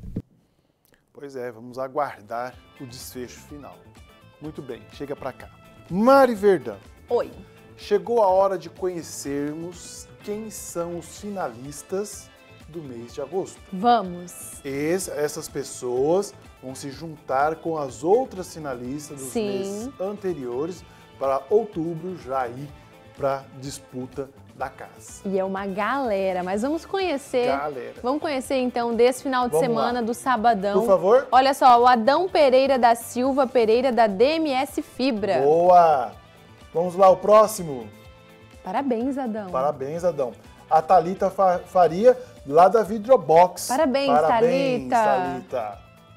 Speaker 2: Pois é, vamos aguardar o desfecho final. Muito bem, chega para cá. Mari Verdão.
Speaker 3: Oi.
Speaker 2: Chegou a hora de conhecermos quem são os finalistas do mês de agosto.
Speaker 3: Vamos.
Speaker 2: Esse, essas pessoas vão se juntar com as outras finalistas dos
Speaker 3: Sim.
Speaker 2: meses anteriores para outubro já ir para disputa da casa.
Speaker 3: E é uma galera, mas vamos conhecer.
Speaker 2: Galera.
Speaker 3: Vamos conhecer então desse final de
Speaker 2: Vamos
Speaker 3: semana
Speaker 2: lá.
Speaker 3: do sabadão.
Speaker 2: Por favor.
Speaker 3: Olha só, o Adão Pereira da Silva Pereira da D M S Fibra.
Speaker 2: Boa! Vamos lá, o próximo.
Speaker 3: Parabéns, Adão.
Speaker 2: Parabéns, Adão. A Thalita Faria, lá da Vidrobox.
Speaker 3: Parabéns,
Speaker 2: Parabéns
Speaker 3: Thalita.
Speaker 2: Thalita.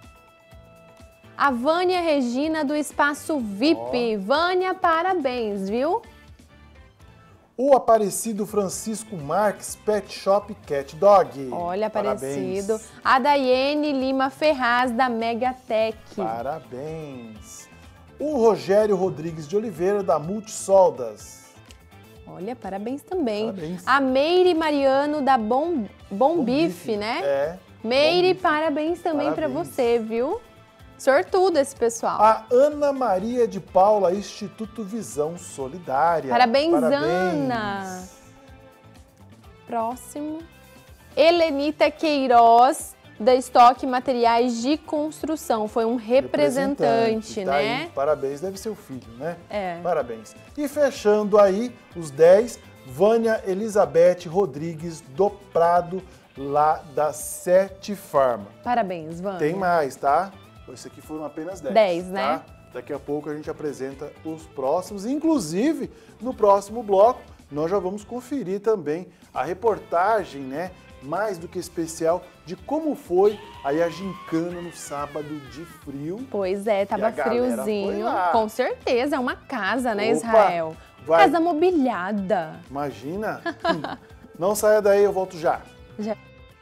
Speaker 3: A Vânia Regina do Espaço V I P. Oh. Vânia, parabéns, viu?
Speaker 2: O Aparecido Francisco Marques, Pet Shop Cat Dog.
Speaker 3: Olha, Aparecido.
Speaker 2: Parabéns.
Speaker 3: A Daiane Lima Ferraz, da Megatec.
Speaker 2: Parabéns. O Rogério Rodrigues de Oliveira, da Multisoldas.
Speaker 3: Olha, parabéns também.
Speaker 2: Parabéns.
Speaker 3: A Meire Mariano, da Bom, Bom, Bom Bife, Bife, né?
Speaker 2: É.
Speaker 3: Meire,
Speaker 2: Bom
Speaker 3: parabéns também para
Speaker 2: parabéns.
Speaker 3: você, viu? Sortudo esse pessoal.
Speaker 2: A Ana Maria de Paula, Instituto Visão Solidária.
Speaker 3: Parabéns,
Speaker 2: Parabéns.
Speaker 3: Ana. Próximo. Helenita Queiroz, da Estoque Materiais de Construção. Foi um representante,
Speaker 2: representante tá
Speaker 3: né?
Speaker 2: Aí, parabéns, deve ser o filho, né?
Speaker 3: É.
Speaker 2: Parabéns. E fechando aí os dez, Vânia Elizabeth Rodrigues do Prado, lá da Sete Farma.
Speaker 3: Parabéns, Vânia.
Speaker 2: Tem mais, tá? Esse aqui foram apenas dez.
Speaker 3: dez, né?
Speaker 2: Tá? Daqui a pouco a gente apresenta os próximos. Inclusive, no próximo bloco, nós já vamos conferir também a reportagem, né? Mais do que especial, de como foi aí a gincana no sábado de frio.
Speaker 3: Pois é, tava friozinho. Com certeza, é uma casa, né,
Speaker 2: Opa,
Speaker 3: Israel?
Speaker 2: vai.
Speaker 3: Casa mobiliada.
Speaker 2: Imagina. Não saia daí, eu volto já.
Speaker 3: Já.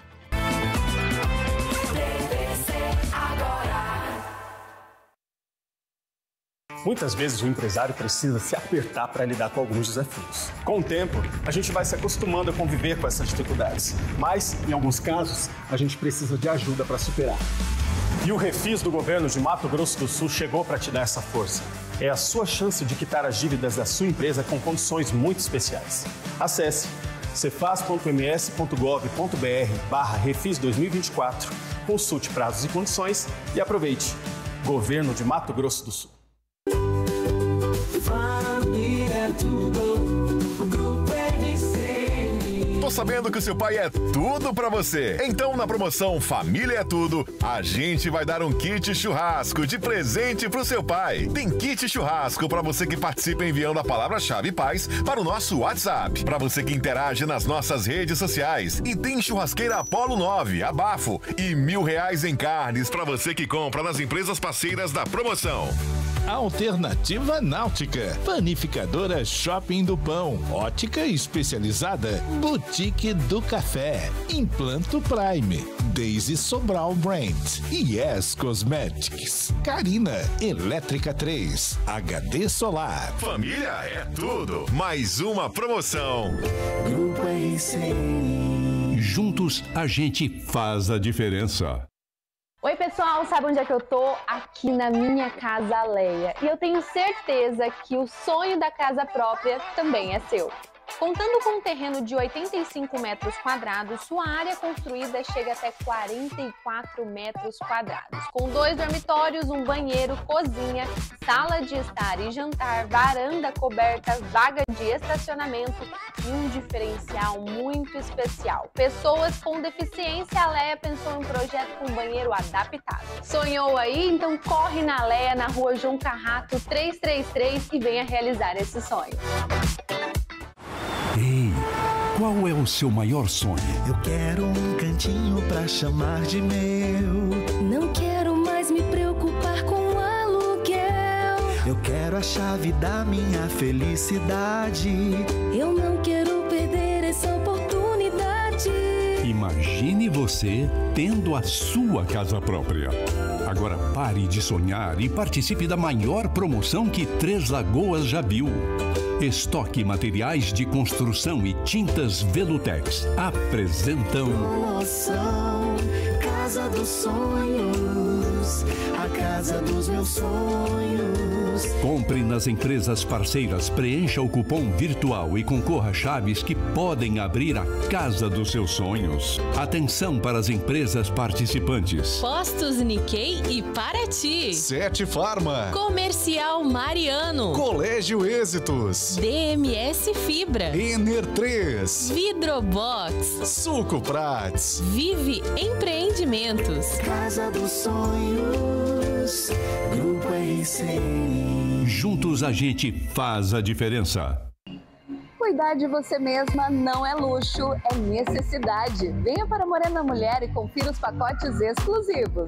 Speaker 6: Muitas vezes o empresário precisa se apertar para lidar com alguns desafios. Com o tempo, a gente vai se acostumando a conviver com essas dificuldades, mas, em alguns casos, a gente precisa de ajuda para superar. E o Refis do governo de Mato Grosso do Sul chegou para te dar essa força. é a sua chance de quitar as dívidas da sua empresa com condições muito especiais. Acesse cefaz ponto m s ponto gov ponto b r barra refis dois mil e vinte e quatro, consulte prazos e condições e aproveite. Governo de Mato Grosso do Sul.
Speaker 8: Família tudo, Grupo R C N.
Speaker 20: Tô sabendo que o seu pai é tudo pra você. Então, na promoção Família é Tudo, a gente vai dar um kit churrasco de presente pro seu pai. Tem kit churrasco pra você que participa enviando a palavra-chave paz para o nosso WhatsApp. Pra você que interage nas nossas redes sociais. E tem churrasqueira Apollo nove, abafo e mil reais em carnes pra você que compra nas empresas parceiras da promoção.
Speaker 1: Alternativa Náutica, Panificadora Shopping do Pão, Ótica Especializada, Boutique do Café, Implanto Prime, Daisy Sobral Brand, Yes Cosmetics, Carina, Elétrica três, H D Solar.
Speaker 20: Família é tudo. Mais uma promoção.
Speaker 8: Grupo R C N.
Speaker 7: Juntos a gente faz a diferença.
Speaker 3: Oi pessoal, sabe onde é que eu tô? Aqui na minha casa Aleia. E eu tenho certeza que o sonho da casa própria também é seu. Contando com um terreno de oitenta e cinco metros quadrados, sua área construída chega até quarenta e quatro metros quadrados. Com dois dormitórios, um banheiro, cozinha, sala de estar e jantar, varanda coberta, vaga de estacionamento e um diferencial muito especial. Pessoas com deficiência, a Aleia pensou em um projeto com banheiro adaptado. Sonhou aí? Então corre na Aleia, na rua João Carrato trezentos e trinta e três e venha realizar esse sonho.
Speaker 7: Ei, qual é o seu maior sonho?
Speaker 8: Eu quero um cantinho pra chamar de meu. Não quero mais me preocupar com aluguel. Eu quero a chave da minha felicidade. Eu não quero perder essa oportunidade.
Speaker 7: Imagine você tendo a sua casa própria. Agora pare de sonhar e participe da maior promoção que Três Lagoas já viu. Estoque Materiais de Construção e Tintas Velutex apresentam
Speaker 8: Promoção Casa dos Sonhos, a casa dos meus sonhos.
Speaker 7: Compre nas empresas parceiras, preencha o cupom virtual e concorra a chaves que podem abrir a casa dos seus sonhos. Atenção para as empresas participantes.
Speaker 9: Postos Nikkei e Paraty.
Speaker 1: Sete Farma.
Speaker 9: Comercial Mariano.
Speaker 1: Colégio Êxitos.
Speaker 9: D M S Fibra.
Speaker 1: Ener três.
Speaker 9: Vidrobox.
Speaker 1: Suco Prats.
Speaker 9: Vive Empreendimentos.
Speaker 8: Casa dos Sonhos, Grupo R C N.
Speaker 7: Juntos a gente faz a diferença.
Speaker 22: Cuidar de você mesma não é luxo, é necessidade. Venha para Morena Mulher e confira os pacotes exclusivos.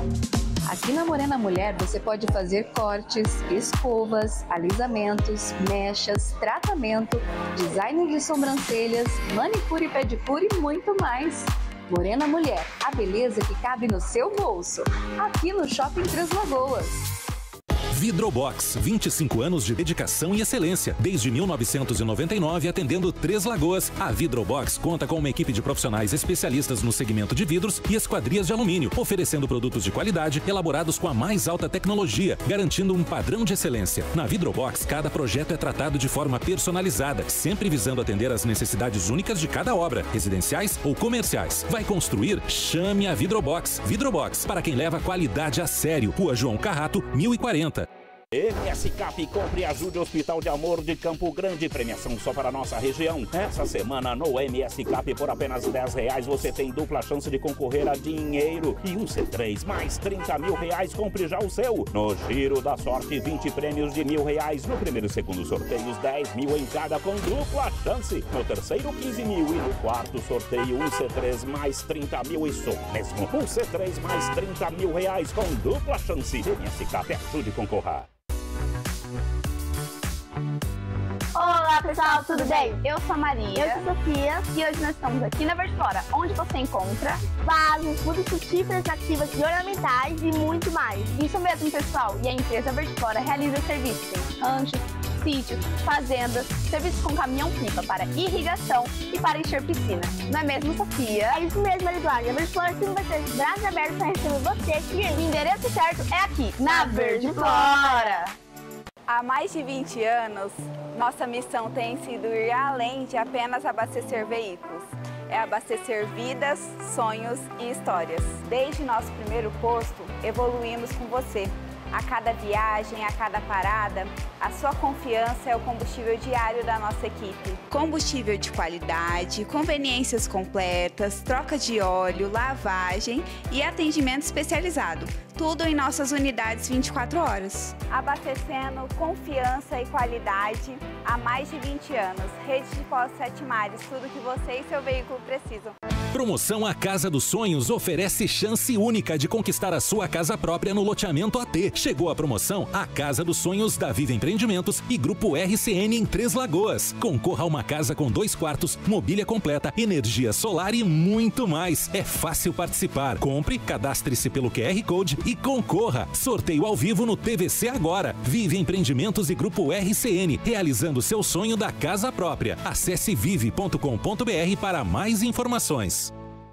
Speaker 22: Aqui na Morena Mulher você pode fazer cortes, escovas, alisamentos, mechas, tratamento, design de sobrancelhas, manicure e pedicure e muito mais. Morena Mulher, a beleza que cabe no seu bolso. Aqui no Shopping Três Lagoas.
Speaker 12: Vidrobox, vinte e cinco anos de dedicação e excelência. Desde mil novecentos e noventa e nove, atendendo Três Lagoas, a Vidrobox conta com uma equipe de profissionais especialistas no segmento de vidros e esquadrias de alumínio, oferecendo produtos de qualidade elaborados com a mais alta tecnologia, garantindo um padrão de excelência. Na Vidrobox, cada projeto é tratado de forma personalizada, sempre visando atender às necessidades únicas de cada obra, residenciais ou comerciais. Vai construir? Chame a Vidrobox. Vidrobox, para quem leva qualidade a sério. Rua João Carrato, mil e quarenta.
Speaker 10: M S Cap, compre e ajude o Hospital de Amor de Campo Grande. Premiação só para a nossa região. Essa semana no M S Cap, por apenas dez reais, você tem dupla chance de concorrer a dinheiro. E um C três mais trinta mil reais, compre já o seu. No Giro da Sorte, vinte prêmios de mil reais. No primeiro e segundo sorteios, dez mil em cada com dupla chance. No terceiro, quinze mil. E no quarto sorteio, um C três mais trinta mil. Isso mesmo, um C três mais trinta mil reais com dupla chance. M S Cap, ajude a concorrer.
Speaker 5: Olá pessoal, tudo bem? Eu sou a Maria. Eu sou a Sofia. E hoje nós estamos aqui na Verdeflora, onde você encontra
Speaker 16: vasos, mudas frutíferas, ativas e ornamentais e muito mais.
Speaker 5: Isso mesmo, pessoal. E a empresa Verdeflora realiza serviços em ranchos, sítios, fazendas, serviços com caminhão-pipa para irrigação e para encher piscina. Não é mesmo, Sofia?
Speaker 16: É isso mesmo, Eduardo. A Verdeflora sempre vai ter os braços abertos para receber você, cliente.
Speaker 5: O endereço certo é aqui, na Verdeflora. Há mais de vinte anos, nossa missão tem sido ir além de apenas abastecer veículos. É abastecer vidas, sonhos e histórias. Desde nosso primeiro posto, evoluímos com você. A cada viagem, a cada parada, a sua confiança é o combustível diário da nossa equipe. Combustível de qualidade, conveniências completas, troca de óleo, lavagem e atendimento especializado. Tudo em nossas unidades vinte e quatro horas. Abastecendo confiança e qualidade há mais de vinte anos. Rede de Postos Sete Mares, tudo que você e seu veículo precisam.
Speaker 12: Promoção A Casa dos Sonhos oferece chance única de conquistar a sua casa própria no loteamento A T. Chegou a promoção A Casa dos Sonhos da Viva Empreendimentos e Grupo R C N em Três Lagoas. Concorra a uma casa com dois quartos, mobília completa, energia solar e muito mais. É fácil participar. Compre, cadastre-se pelo Q R Code e concorra. Sorteio ao vivo no T V C agora. Vive Empreendimentos e Grupo R C N, realizando seu sonho da casa própria. Acesse vive ponto com ponto br para mais informações.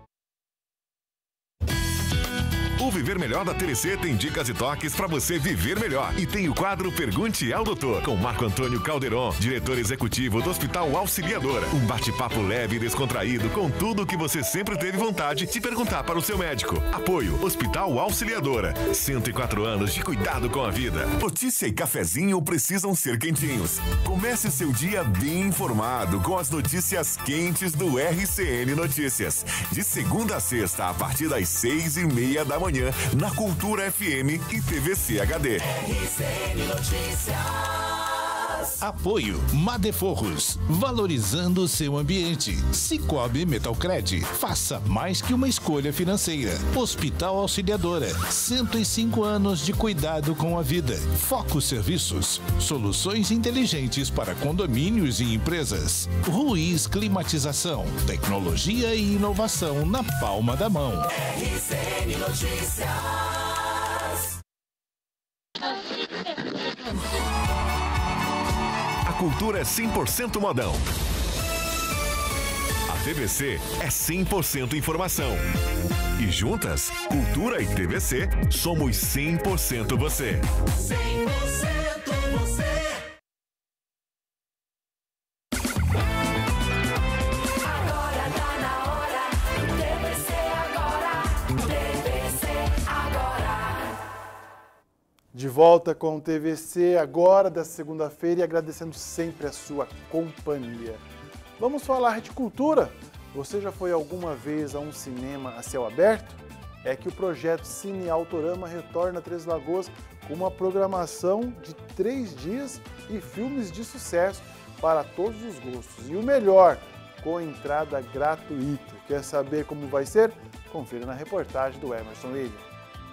Speaker 20: O Viver Melhor da T V C tem dicas e toques para você viver melhor. E tem o quadro Pergunte ao Doutor, com Marco Antônio Calderon, diretor executivo do Hospital Auxiliadora. Um bate-papo leve e descontraído com tudo o que você sempre teve vontade de perguntar para o seu médico. Apoio Hospital Auxiliadora. cento e quatro anos de cuidado com a vida.
Speaker 11: Notícia e cafezinho precisam ser quentinhos. Comece seu dia bem informado com as notícias quentes do R C N Notícias. De segunda a sexta, a partir das seis e meia da manhã. Na Cultura F M e T V C H D.
Speaker 8: R C N Notícias.
Speaker 1: Apoio Madeforros, valorizando seu ambiente. Cicobi Metalcred, faça mais que uma escolha financeira. Hospital Auxiliadora, cento e cinco anos de cuidado com a vida. Foco Serviços, soluções inteligentes para condomínios e empresas. Ruiz Climatização, tecnologia e inovação na palma da mão.
Speaker 8: R C N Notícias.
Speaker 20: A cultura é cem por cento modão. A T V C é cem por cento informação. E juntas, cultura e T V C, somos cem por cento você.
Speaker 8: cem por cento você. Agora tá na hora. T V C agora. T V C agora.
Speaker 2: De volta com o T V C agora, dessa segunda-feira, e agradecendo sempre a sua companhia. Vamos falar de cultura. Você já foi alguma vez a um cinema a céu aberto? É que o projeto Cine Autorama retorna a Três Lagoas com uma programação de três dias e filmes de sucesso para todos os gostos. E o melhor, com entrada gratuita. Quer saber como vai ser? Confira na reportagem do Emerson William.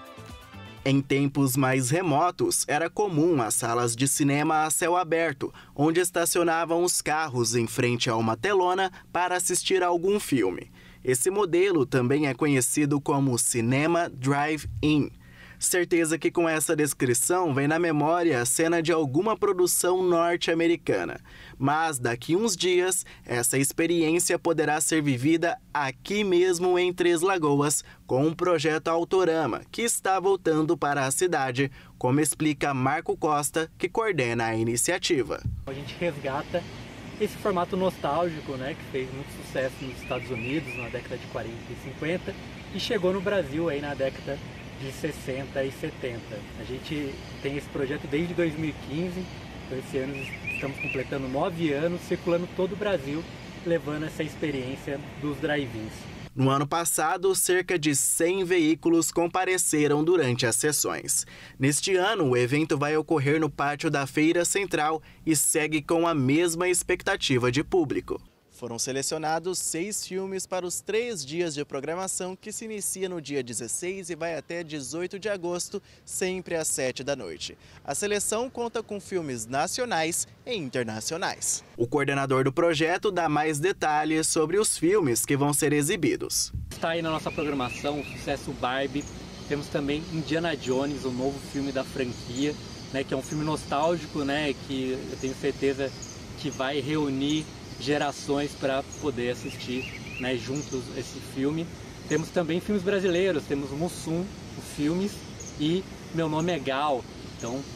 Speaker 15: Em tempos mais remotos, era comum as salas de cinema a céu aberto, onde estacionavam os carros em frente a uma telona para assistir a algum filme. Esse modelo também é conhecido como Cinema Drive-In. Certeza que com essa descrição vem na memória a cena de alguma produção norte-americana. Mas daqui uns dias, essa experiência poderá ser vivida aqui mesmo em Três Lagoas, com um projeto Autorama, que está voltando para a cidade, como explica Marco Costa, que coordena a iniciativa.
Speaker 13: A gente resgata esse formato nostálgico, né, que fez muito sucesso nos Estados Unidos na década de quarenta e cinquenta e chegou no Brasil aí na década de sessenta e setenta. A gente tem esse projeto desde dois mil e quinze, então esse ano estamos completando nove anos, circulando todo o Brasil, levando essa experiência dos drive-ins.
Speaker 15: No ano passado, cerca de cem veículos compareceram durante as sessões. Neste ano, o evento vai ocorrer no pátio da Feira Central e segue com a mesma expectativa de público. Foram selecionados seis filmes para os três dias de programação, que se inicia no dia dezesseis e vai até dezoito de agosto, sempre às sete da noite. A seleção conta com filmes nacionais e internacionais. O coordenador do projeto dá mais detalhes sobre os filmes que vão ser exibidos.
Speaker 13: Está aí na nossa programação o sucesso Barbie, temos também Indiana Jones, o novo filme da franquia, né, que é um filme nostálgico, né, que eu tenho certeza que vai reunir gerações para poder assistir, né, juntos esse filme. Temos também filmes brasileiros, temos Mussum, os filmes, e Meu Nome é Gal. Então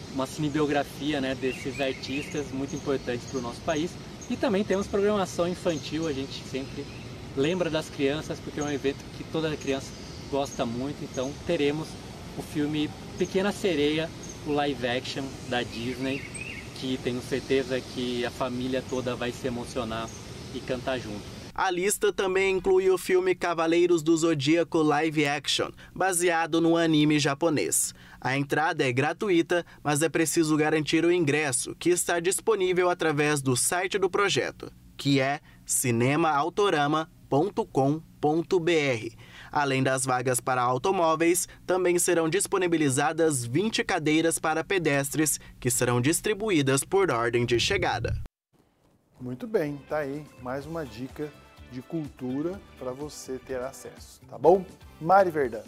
Speaker 13: uma cinebiografia, né, desses artistas muito importantes para o nosso país. E também temos programação infantil, a gente sempre lembra das crianças, porque é um evento que toda criança gosta muito. Então teremos o filme Pequena Sereia, o live action da Disney, que tenho certeza que a família toda vai se emocionar e cantar junto.
Speaker 15: A lista também inclui o filme Cavaleiros do Zodíaco live action, baseado no anime japonês. A entrada é gratuita, mas é preciso garantir o ingresso, que está disponível através do site do projeto, que é cinema autorama ponto com ponto br. Além das vagas para automóveis, também serão disponibilizadas vinte cadeiras para pedestres, que serão distribuídas por ordem de chegada.
Speaker 2: Muito bem, tá aí mais uma dica de cultura para você ter acesso, tá bom? Mari Verdão.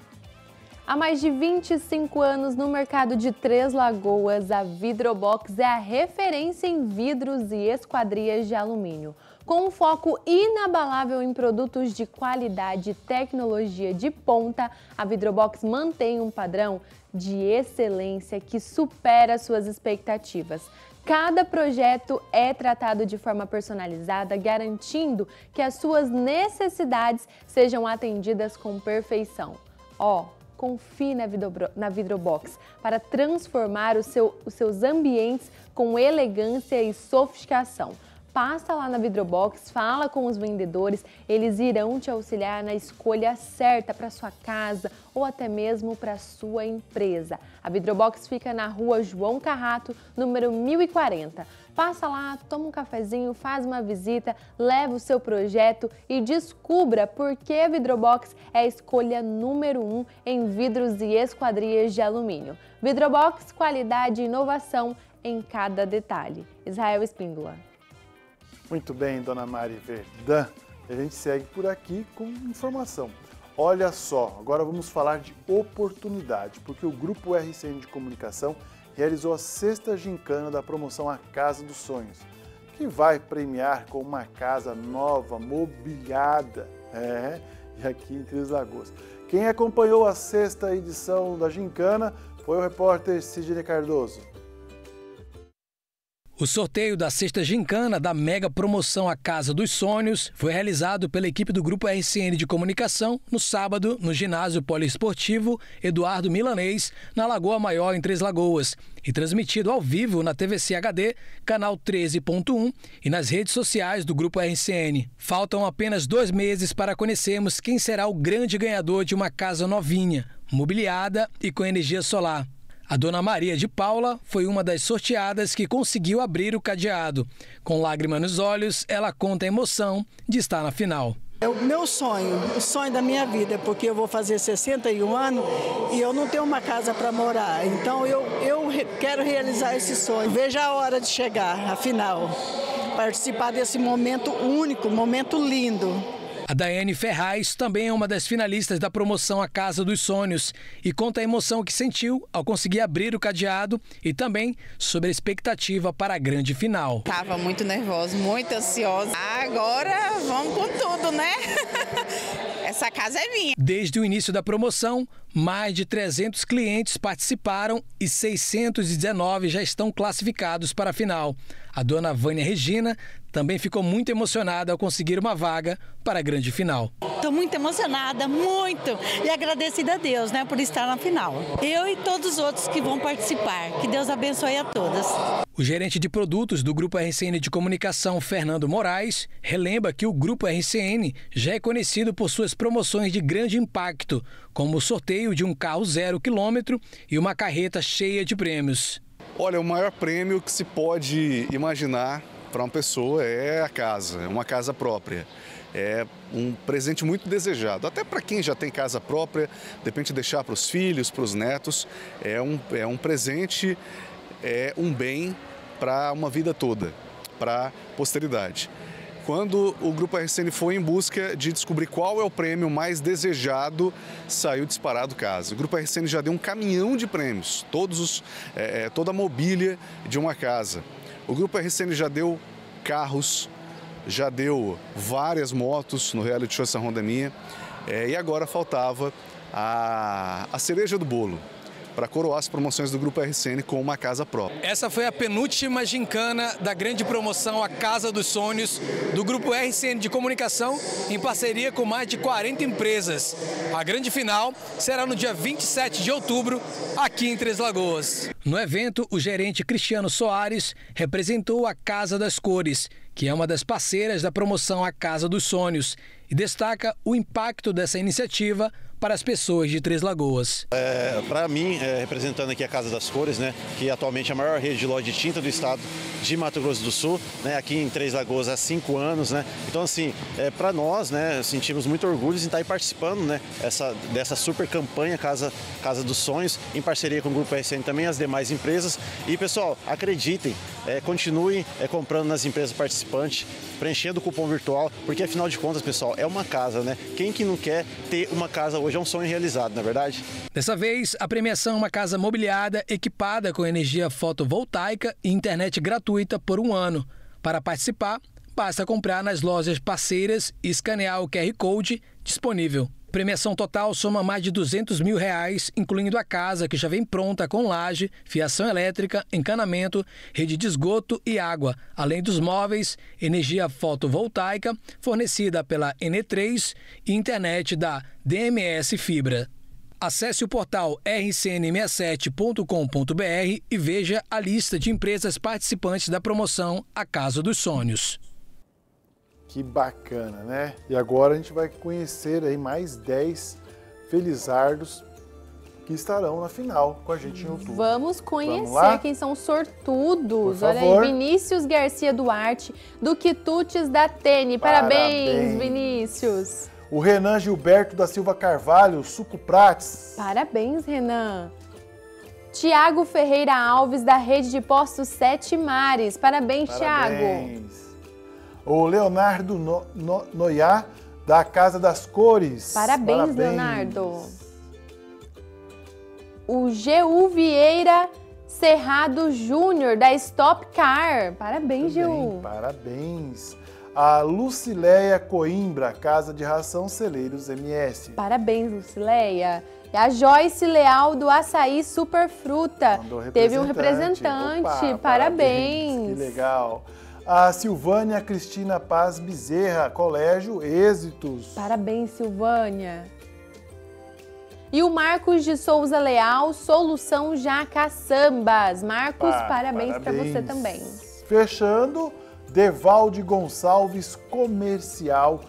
Speaker 3: Há mais de vinte e cinco anos no mercado de Três Lagoas, a Vidrobox é a referência em vidros e esquadrias de alumínio. Com um foco inabalável em produtos de qualidade e tecnologia de ponta, a Vidrobox mantém um padrão de excelência que supera suas expectativas. Cada projeto é tratado de forma personalizada, garantindo que as suas necessidades sejam atendidas com perfeição. Ó, confie na, Vidro, na Vidrobox para transformar o seu, os seus ambientes com elegância e sofisticação. Passa lá na Vidrobox, fala com os vendedores, eles irão te auxiliar na escolha certa para sua casa ou até mesmo para sua empresa. A Vidrobox fica na rua João Carrato, número mil e quarenta. Passa lá, toma um cafezinho, faz uma visita, leva o seu projeto e descubra por que a Vidrobox é a escolha número um em vidros e esquadrias de alumínio. Vidrobox, qualidade e inovação em cada detalhe. Israel Espíndola.
Speaker 2: Muito bem, dona Mari Verdão. A gente segue por aqui com informação. Olha só, agora vamos falar de oportunidade, porque o Grupo R C N de Comunicação realizou a sexta gincana da promoção A Casa dos Sonhos, que vai premiar com uma casa nova, mobiliada, é, e aqui em Três Lagoas. Quem acompanhou a sexta edição da gincana foi o repórter Sidney Cardoso.
Speaker 4: O sorteio da sexta gincana da mega promoção A Casa dos Sonhos foi realizado pela equipe do Grupo R C N de Comunicação no sábado no ginásio poliesportivo Eduardo Milanês, na Lagoa Maior, em Três Lagoas, e transmitido ao vivo na T V C H D, canal treze ponto um e nas redes sociais do Grupo R C N. Faltam apenas dois meses para conhecermos quem será o grande ganhador de uma casa novinha, mobiliada e com energia solar. A dona Maria de Paula foi uma das sorteadas que conseguiu abrir o cadeado. Com lágrima nos olhos, ela conta a emoção de estar na final.
Speaker 14: É o meu sonho, o sonho da minha vida, porque eu vou fazer sessenta e um anos e eu não tenho uma casa para morar. Então eu, eu quero realizar esse sonho. Veja a hora de chegar, a final. Participar desse momento único, momento lindo.
Speaker 4: A Daiane Ferraz também é uma das finalistas da promoção A Casa dos Sonhos e conta a emoção que sentiu ao conseguir abrir o cadeado e também sobre a expectativa para a grande final.
Speaker 19: Estava muito nervosa, muito ansiosa. Agora vamos com tudo, né? Essa casa é minha.
Speaker 4: Desde o início da promoção, mais de trezentos clientes participaram e seiscentos e dezenove já estão classificados para a final. A dona Vânia Regina também ficou muito emocionada ao conseguir uma vaga para a grande final.
Speaker 21: Estou muito emocionada, muito, e agradecida a Deus, né, por estar na final. Eu e todos os outros que vão participar. Que Deus abençoe a todas.
Speaker 4: O gerente de produtos do Grupo R C N de Comunicação, Fernando Moraes, relembra que o Grupo R C N já é conhecido por suas promoções de grande impacto, como o sorteio de um carro zero quilômetro e uma carreta cheia de prêmios.
Speaker 23: Olha, o maior prêmio que se pode imaginar para uma pessoa é a casa, é uma casa própria. É um presente muito desejado, até para quem já tem casa própria, de repente deixar para os filhos, para os netos, é um, é um presente, é um bem para uma vida toda, para a posteridade. Quando o Grupo R C N foi em busca de descobrir qual é o prêmio mais desejado, saiu disparado o caso. O Grupo R C N já deu um caminhão de prêmios, todos os, é, toda a mobília de uma casa. O Grupo R C N já deu carros, já deu várias motos no reality show Essa Ronda é Minha, é, e agora faltava a, a cereja do bolo, para coroar as promoções do Grupo R C N com uma casa própria.
Speaker 4: Essa foi a penúltima gincana da grande promoção A Casa dos Sonhos do Grupo R C N de Comunicação, em parceria com mais de quarenta empresas. A grande final será no dia vinte e sete de outubro, aqui em Três Lagoas. No evento, o gerente Cristiano Soares representou a Casa das Cores, que é uma das parceiras da promoção A Casa dos Sonhos, e destaca o impacto dessa iniciativa para as pessoas de Três Lagoas.
Speaker 6: É, para mim, é, representando aqui a Casa das Cores, né, que atualmente é a maior rede de loja de tinta do estado de Mato Grosso do Sul, né, aqui em Três Lagoas há cinco anos, né. Então, assim, é, para nós, né, sentimos muito orgulho em estar aí participando, né, essa, dessa super campanha Casa, Casa dos Sonhos, em parceria com o Grupo R C N também, as demais empresas. E, pessoal, acreditem, é, continuem é, comprando nas empresas participantes, preenchendo o cupom virtual, porque afinal de contas, pessoal, é uma casa, né? Quem que não quer ter uma casa hoje é um sonho realizado, não é verdade?
Speaker 4: Dessa vez, a premiação é uma casa mobiliada equipada com energia fotovoltaica e internet gratuita por um ano. Para participar, basta comprar nas lojas parceiras e escanear o Q R Code disponível. A premiação total soma mais de duzentos mil reais, incluindo a casa, que já vem pronta com laje, fiação elétrica, encanamento, rede de esgoto e água, além dos móveis, energia fotovoltaica fornecida pela N três e internet da D M S Fibra. Acesse o portal r c n sessenta e sete ponto com ponto b r e veja a lista de empresas participantes da promoção A Casa dos Sonhos.
Speaker 2: Que bacana, né? E agora a gente vai conhecer aí mais dez felizardos que estarão na final com a gente em outubro.
Speaker 3: Vamos conhecer
Speaker 2: Vamos
Speaker 3: quem são sortudos.
Speaker 2: Por
Speaker 3: Olha
Speaker 2: favor.
Speaker 3: aí, Vinícius Garcia Duarte, do Quitutes da Tene. Parabéns,
Speaker 2: Parabéns.
Speaker 3: Vinícius.
Speaker 2: O Renan Gilberto da Silva Carvalho, Suco Prates.
Speaker 3: Parabéns, Renan. Tiago Ferreira Alves, da Rede de Postos Sete Mares. Parabéns, Tiago.
Speaker 2: Parabéns. O Leonardo no, no, Noyá, da Casa das Cores.
Speaker 3: Parabéns,
Speaker 2: Parabéns,
Speaker 3: Leonardo. O G U Vieira Cerrado Júnior, da Stop Car. Parabéns, G U.
Speaker 2: Parabéns. A Lucileia Coimbra, Casa de Ração Celeiros M S.
Speaker 3: Parabéns, Lucileia. E a Joyce Leal, do Açaí Superfruta. Teve um representante.
Speaker 2: Opa,
Speaker 3: parabéns.
Speaker 2: parabéns. Que legal. A Silvânia Cristina Paz Bezerra, Colégio Êxitos.
Speaker 3: Parabéns, Silvânia. E o Marcos de Souza Leal, Solução Jacaçambas. Marcos,
Speaker 2: Pá,
Speaker 3: parabéns para
Speaker 2: parabéns.
Speaker 3: você também.
Speaker 2: Fechando, Devalde Gonçalves, Comercial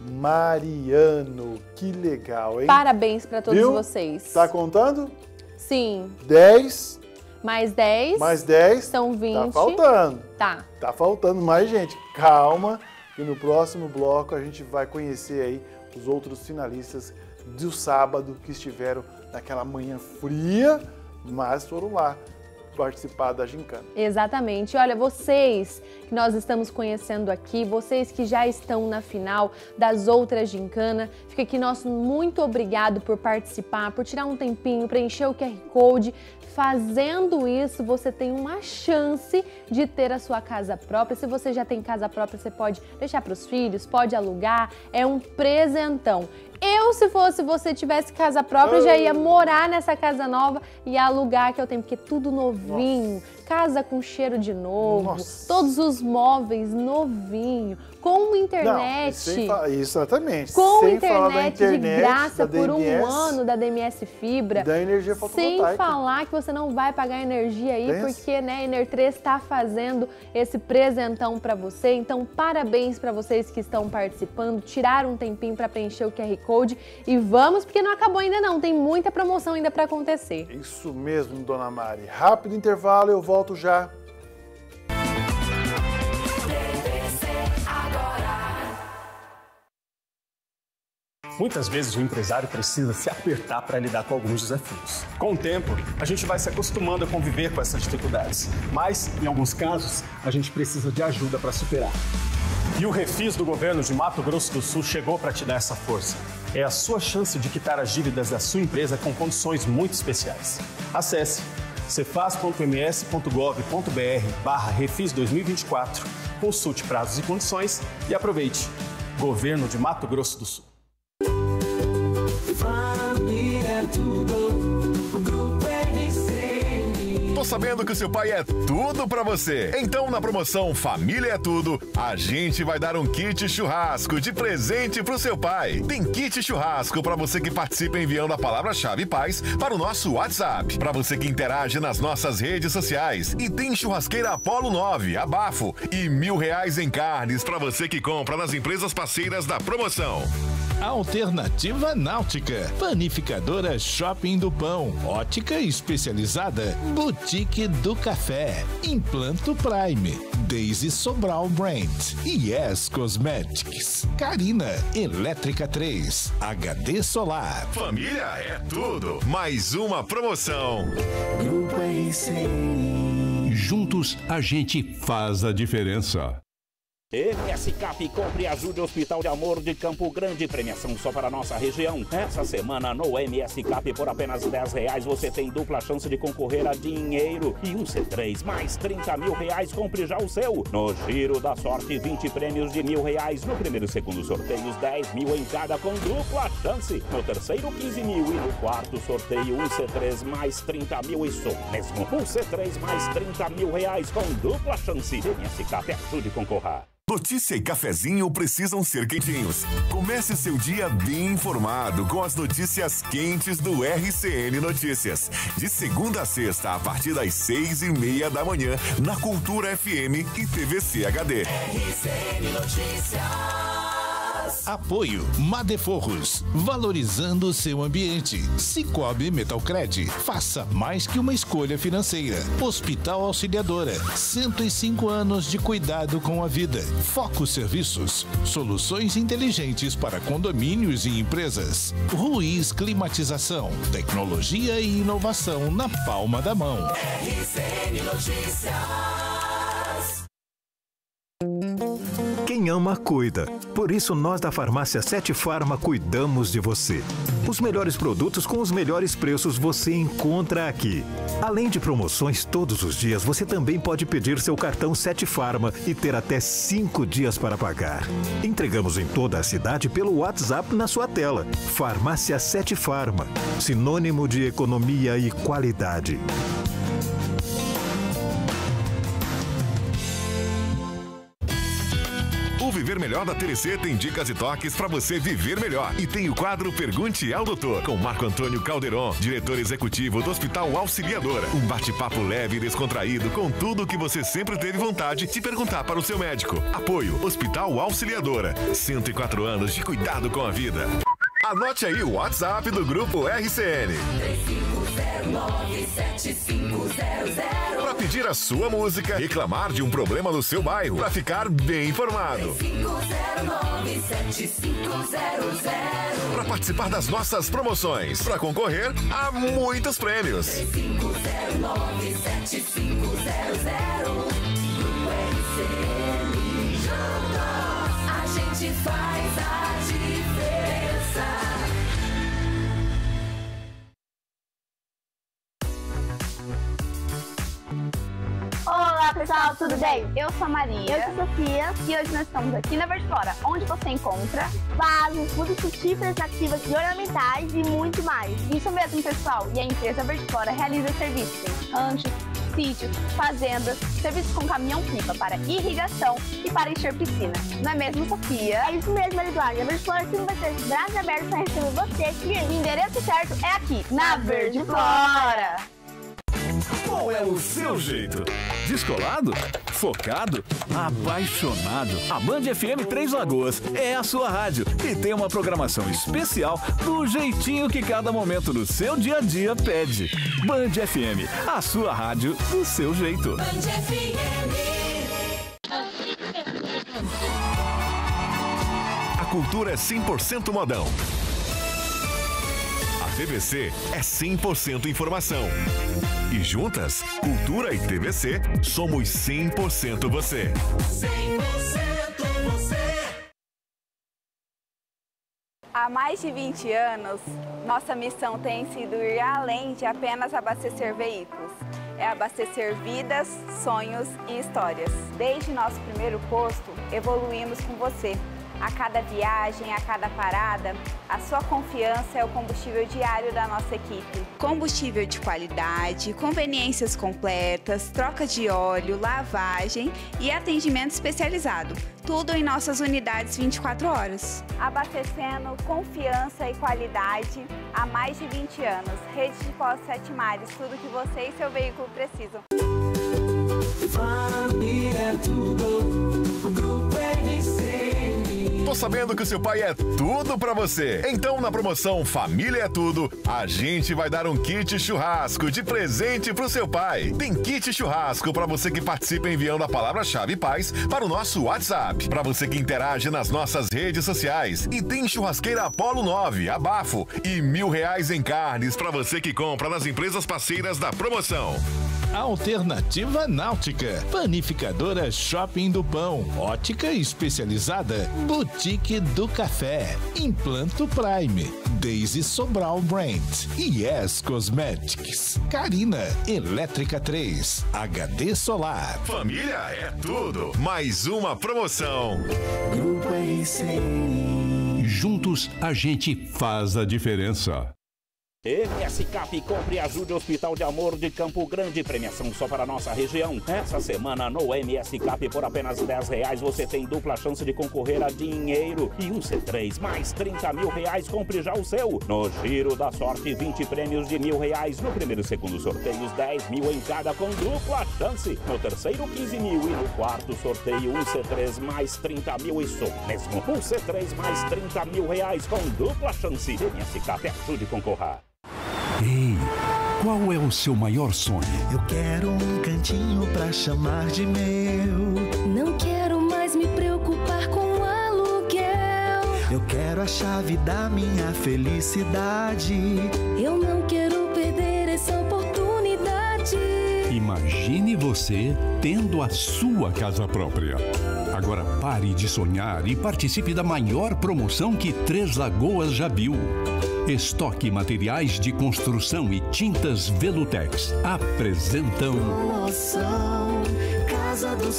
Speaker 2: Mariano. Que legal, hein?
Speaker 3: Parabéns para todos
Speaker 2: Viu?
Speaker 3: vocês.
Speaker 2: Tá contando?
Speaker 3: Sim.
Speaker 2: dez.
Speaker 3: Mais dez.
Speaker 2: Mais dez.
Speaker 3: São vinte.
Speaker 2: Tá faltando.
Speaker 3: Tá.
Speaker 2: Tá faltando mais gente. Calma, que no próximo bloco a gente vai conhecer aí os outros finalistas do sábado que estiveram naquela manhã fria, mas foram lá participar da gincana.
Speaker 3: Exatamente. Olha, vocês que nós estamos conhecendo aqui, vocês que já estão na final das outras gincanas, fica aqui nosso muito obrigado por participar, por tirar um tempinho, preencher o Q R Code. Fazendo isso, você tem uma chance de ter a sua casa própria. Se você já tem casa própria, você pode deixar para os filhos, pode alugar, é um presentão. Eu, se fosse você, tivesse casa própria, já ia morar nessa casa nova e alugar, que eu tenho, porque é tudo novinho, Nossa. Casa com cheiro de novo, Nossa. Todos os móveis novinho, com internet.
Speaker 2: Não, exatamente.
Speaker 3: Com
Speaker 2: sem
Speaker 3: internet,
Speaker 2: falar da internet
Speaker 3: de graça
Speaker 2: da
Speaker 3: por
Speaker 2: D M S,
Speaker 3: um ano da D M S Fibra.
Speaker 2: Da energia fotovoltaica.
Speaker 3: Sem falar que você não vai pagar energia aí,
Speaker 2: Pensa.
Speaker 3: porque né, a Ener três está fazendo esse presentão para você. Então, parabéns para vocês que estão participando, tiraram um tempinho para preencher o Q R Code e vamos, porque não acabou ainda não, tem muita promoção ainda para acontecer.
Speaker 2: Isso mesmo, Dona Mari. Rápido intervalo, eu volto já.
Speaker 17: Muitas vezes o empresário precisa se apertar para lidar com alguns desafios. Com o tempo, a gente vai se acostumando a conviver com essas dificuldades, mas, em alguns casos, a gente precisa de ajuda para superar. E o Refis do governo de Mato Grosso do Sul chegou para te dar essa força. É a sua chance de quitar as dívidas da sua empresa com condições muito especiais. Acesse cefaz ponto m s ponto gov ponto b r barra refis dois mil e vinte e quatro, consulte prazos e condições e aproveite. Governo de Mato Grosso do Sul.
Speaker 8: Família é tudo, o Grupo R
Speaker 20: sabendo que o seu pai é tudo pra você. Então, na promoção Família é Tudo, a gente vai dar um kit churrasco de presente pro seu pai. Tem kit churrasco pra você que participa enviando a palavra-chave paz para o nosso WhatsApp. Pra você que interage nas nossas redes sociais. E tem churrasqueira Apollo nove, abafo e mil reais em carnes pra você que compra nas empresas parceiras da promoção.
Speaker 1: Alternativa Náutica, Panificadora Shopping do Pão, Ótica Especializada, Boutique do Café, Implanto Prime, Daisy Sobral Brand, Yes Cosmetics, Carina, Elétrica três, H D Solar.
Speaker 20: Família é tudo, mais uma promoção.
Speaker 7: Grupo R C N. Juntos a gente faz a diferença.
Speaker 10: M S Cap, compre e ajude o Hospital de Amor de Campo Grande. Premiação só para a nossa região. Essa semana no M S Cap, por apenas dez reais, você tem dupla chance de concorrer a dinheiro. E um C três mais trinta mil reais, compre já o seu. No Giro da Sorte, vinte prêmios de mil reais. No primeiro e segundo sorteios, dez mil em cada com dupla chance. No terceiro, quinze mil. E no quarto sorteio, um C três mais trinta mil. Isso mesmo, um C três mais trinta mil reais com dupla chance. M S Cap, ajude a concorrer.
Speaker 11: Notícia e cafezinho precisam ser quentinhos. Comece seu dia bem informado com as notícias quentes do R C N Notícias. De segunda a sexta, a partir das seis e meia da manhã, na Cultura F M e T V C H D.
Speaker 8: R C N Notícias.
Speaker 1: Apoio Madeforros, valorizando o seu ambiente. Cicobi Metalcred, faça mais que uma escolha financeira. Hospital Auxiliadora, cento e cinco anos de cuidado com a vida. Foco Serviços, soluções inteligentes para condomínios e empresas. Ruiz Climatização, tecnologia e inovação na palma da mão.
Speaker 8: R C N Notícias.
Speaker 9: Quem ama, cuida. Por isso, nós da Farmácia Sete Farma cuidamos de você. Os melhores produtos com os melhores preços você encontra aqui. Além de promoções todos os dias, você também pode pedir seu cartão Sete Farma e ter até cinco dias para pagar. Entregamos em toda a cidade pelo WhatsApp na sua tela. Farmácia Sete Farma, sinônimo de economia e qualidade.
Speaker 20: O Viver Melhor da T L C tem dicas e toques para você viver melhor. E tem o quadro Pergunte ao Doutor, com Marco Antônio Calderon, diretor executivo do Hospital Auxiliadora. Um bate-papo leve e descontraído com tudo o que você sempre teve vontade de perguntar para o seu médico. Apoio Hospital Auxiliadora. cento e quatro anos de cuidado com a vida. Anote aí o WhatsApp do Grupo R C N.
Speaker 8: três cinco zero nove sete cinco zero zero.
Speaker 20: Para pedir a sua música, reclamar de um problema no seu bairro, para ficar bem informado.
Speaker 8: três cinco zero nove sete cinco zero zero.
Speaker 20: Para participar das nossas promoções, para concorrer a muitos prêmios.
Speaker 8: três cinco zero nove sete cinco zero zero. Grupo R C N. Juntos a gente faz a diferença.
Speaker 16: Olá pessoal, tudo bem? Eu sou a Maria. Eu sou a Sofia. E hoje nós estamos aqui na Verde Flora, onde você encontra vasos, mudas frutíferas, nativas e ornamentais e muito mais. Isso mesmo, pessoal. E a empresa Verde Flora realiza serviços em ranchos, sítios, fazendas, serviços com caminhão-pipa para irrigação e para encher piscina. Não é mesmo, Sofia?
Speaker 22: É isso mesmo, Eduardo. A Verde Flora sempre vai ter os braços abertos para receber você.
Speaker 16: E o endereço certo é aqui, na Verde Flora.
Speaker 18: Qual é o seu jeito? Descolado? Focado? Apaixonado? A Band F M Três Lagoas é a sua rádio e tem uma programação especial do jeitinho que cada momento do seu dia a dia pede. Band F M, a sua rádio do seu jeito.
Speaker 8: Band F M.
Speaker 20: A cultura é cem por cento modão. A T V C é cem por cento informação. E juntas, Cultura e T V C, somos cem por cento você.
Speaker 8: cem por cento você.
Speaker 5: Há mais de vinte anos, nossa missão tem sido ir além de apenas abastecer veículos. É abastecer vidas, sonhos e histórias. Desde nosso primeiro posto, evoluímos com você. A cada viagem, a cada parada, a sua confiança é o combustível diário da nossa equipe. Combustível de qualidade, conveniências completas, troca de óleo, lavagem e atendimento especializado. Tudo em nossas unidades vinte e quatro horas. Abastecendo confiança e qualidade há mais de vinte anos. Rede de Postos Sete Mares, tudo que você e seu veículo precisam.
Speaker 8: Família é tudo, o Grupo R C N.
Speaker 20: Tô sabendo que o seu pai é tudo pra você. Então, na promoção Família é Tudo, a gente vai dar um kit churrasco de presente pro seu pai. Tem kit churrasco pra você que participa enviando a palavra-chave paz para o nosso WhatsApp. Pra você que interage nas nossas redes sociais. E tem churrasqueira Apollo nove, abafo e mil reais em carnes pra você que compra nas empresas parceiras da promoção.
Speaker 1: Alternativa Náutica, Panificadora Shopping do Pão, Ótica Especializada, Boutique do Café, Implanto Prime, Daisy Sobral Brand, Yes Cosmetics, Carina, Elétrica três, H D Solar.
Speaker 20: Família é tudo. Mais uma promoção.
Speaker 8: Grupo R C N.
Speaker 7: Juntos a gente faz a diferença.
Speaker 10: M S Cap, compre e ajude o Hospital de Amor de Campo Grande. Premiação só para a nossa região. Essa semana no M S Cap, por apenas dez reais, você tem dupla chance de concorrer a dinheiro. E um C três mais trinta mil reais, compre já o seu. No Giro da Sorte, vinte prêmios de mil reais. No primeiro e segundo sorteios, dez mil em cada com dupla chance. No terceiro, quinze mil. E no quarto sorteio, um C três mais trinta mil. Isso mesmo, um C três mais trinta mil reais com dupla chance. M S Cap, ajude a concorrer.
Speaker 7: Ei, qual é o seu maior sonho?
Speaker 8: Eu quero um cantinho pra chamar de meu.
Speaker 12: Não quero mais me preocupar com aluguel.
Speaker 8: Eu quero a chave da minha felicidade.
Speaker 12: Eu não quero perder essa oportunidade.
Speaker 7: Imagine você tendo a sua casa própria. Agora pare de sonhar e participe da maior promoção que Três Lagoas já viu. Estoque Materiais de Construção e Tintas Velutex apresentam
Speaker 8: Promoção Casa dos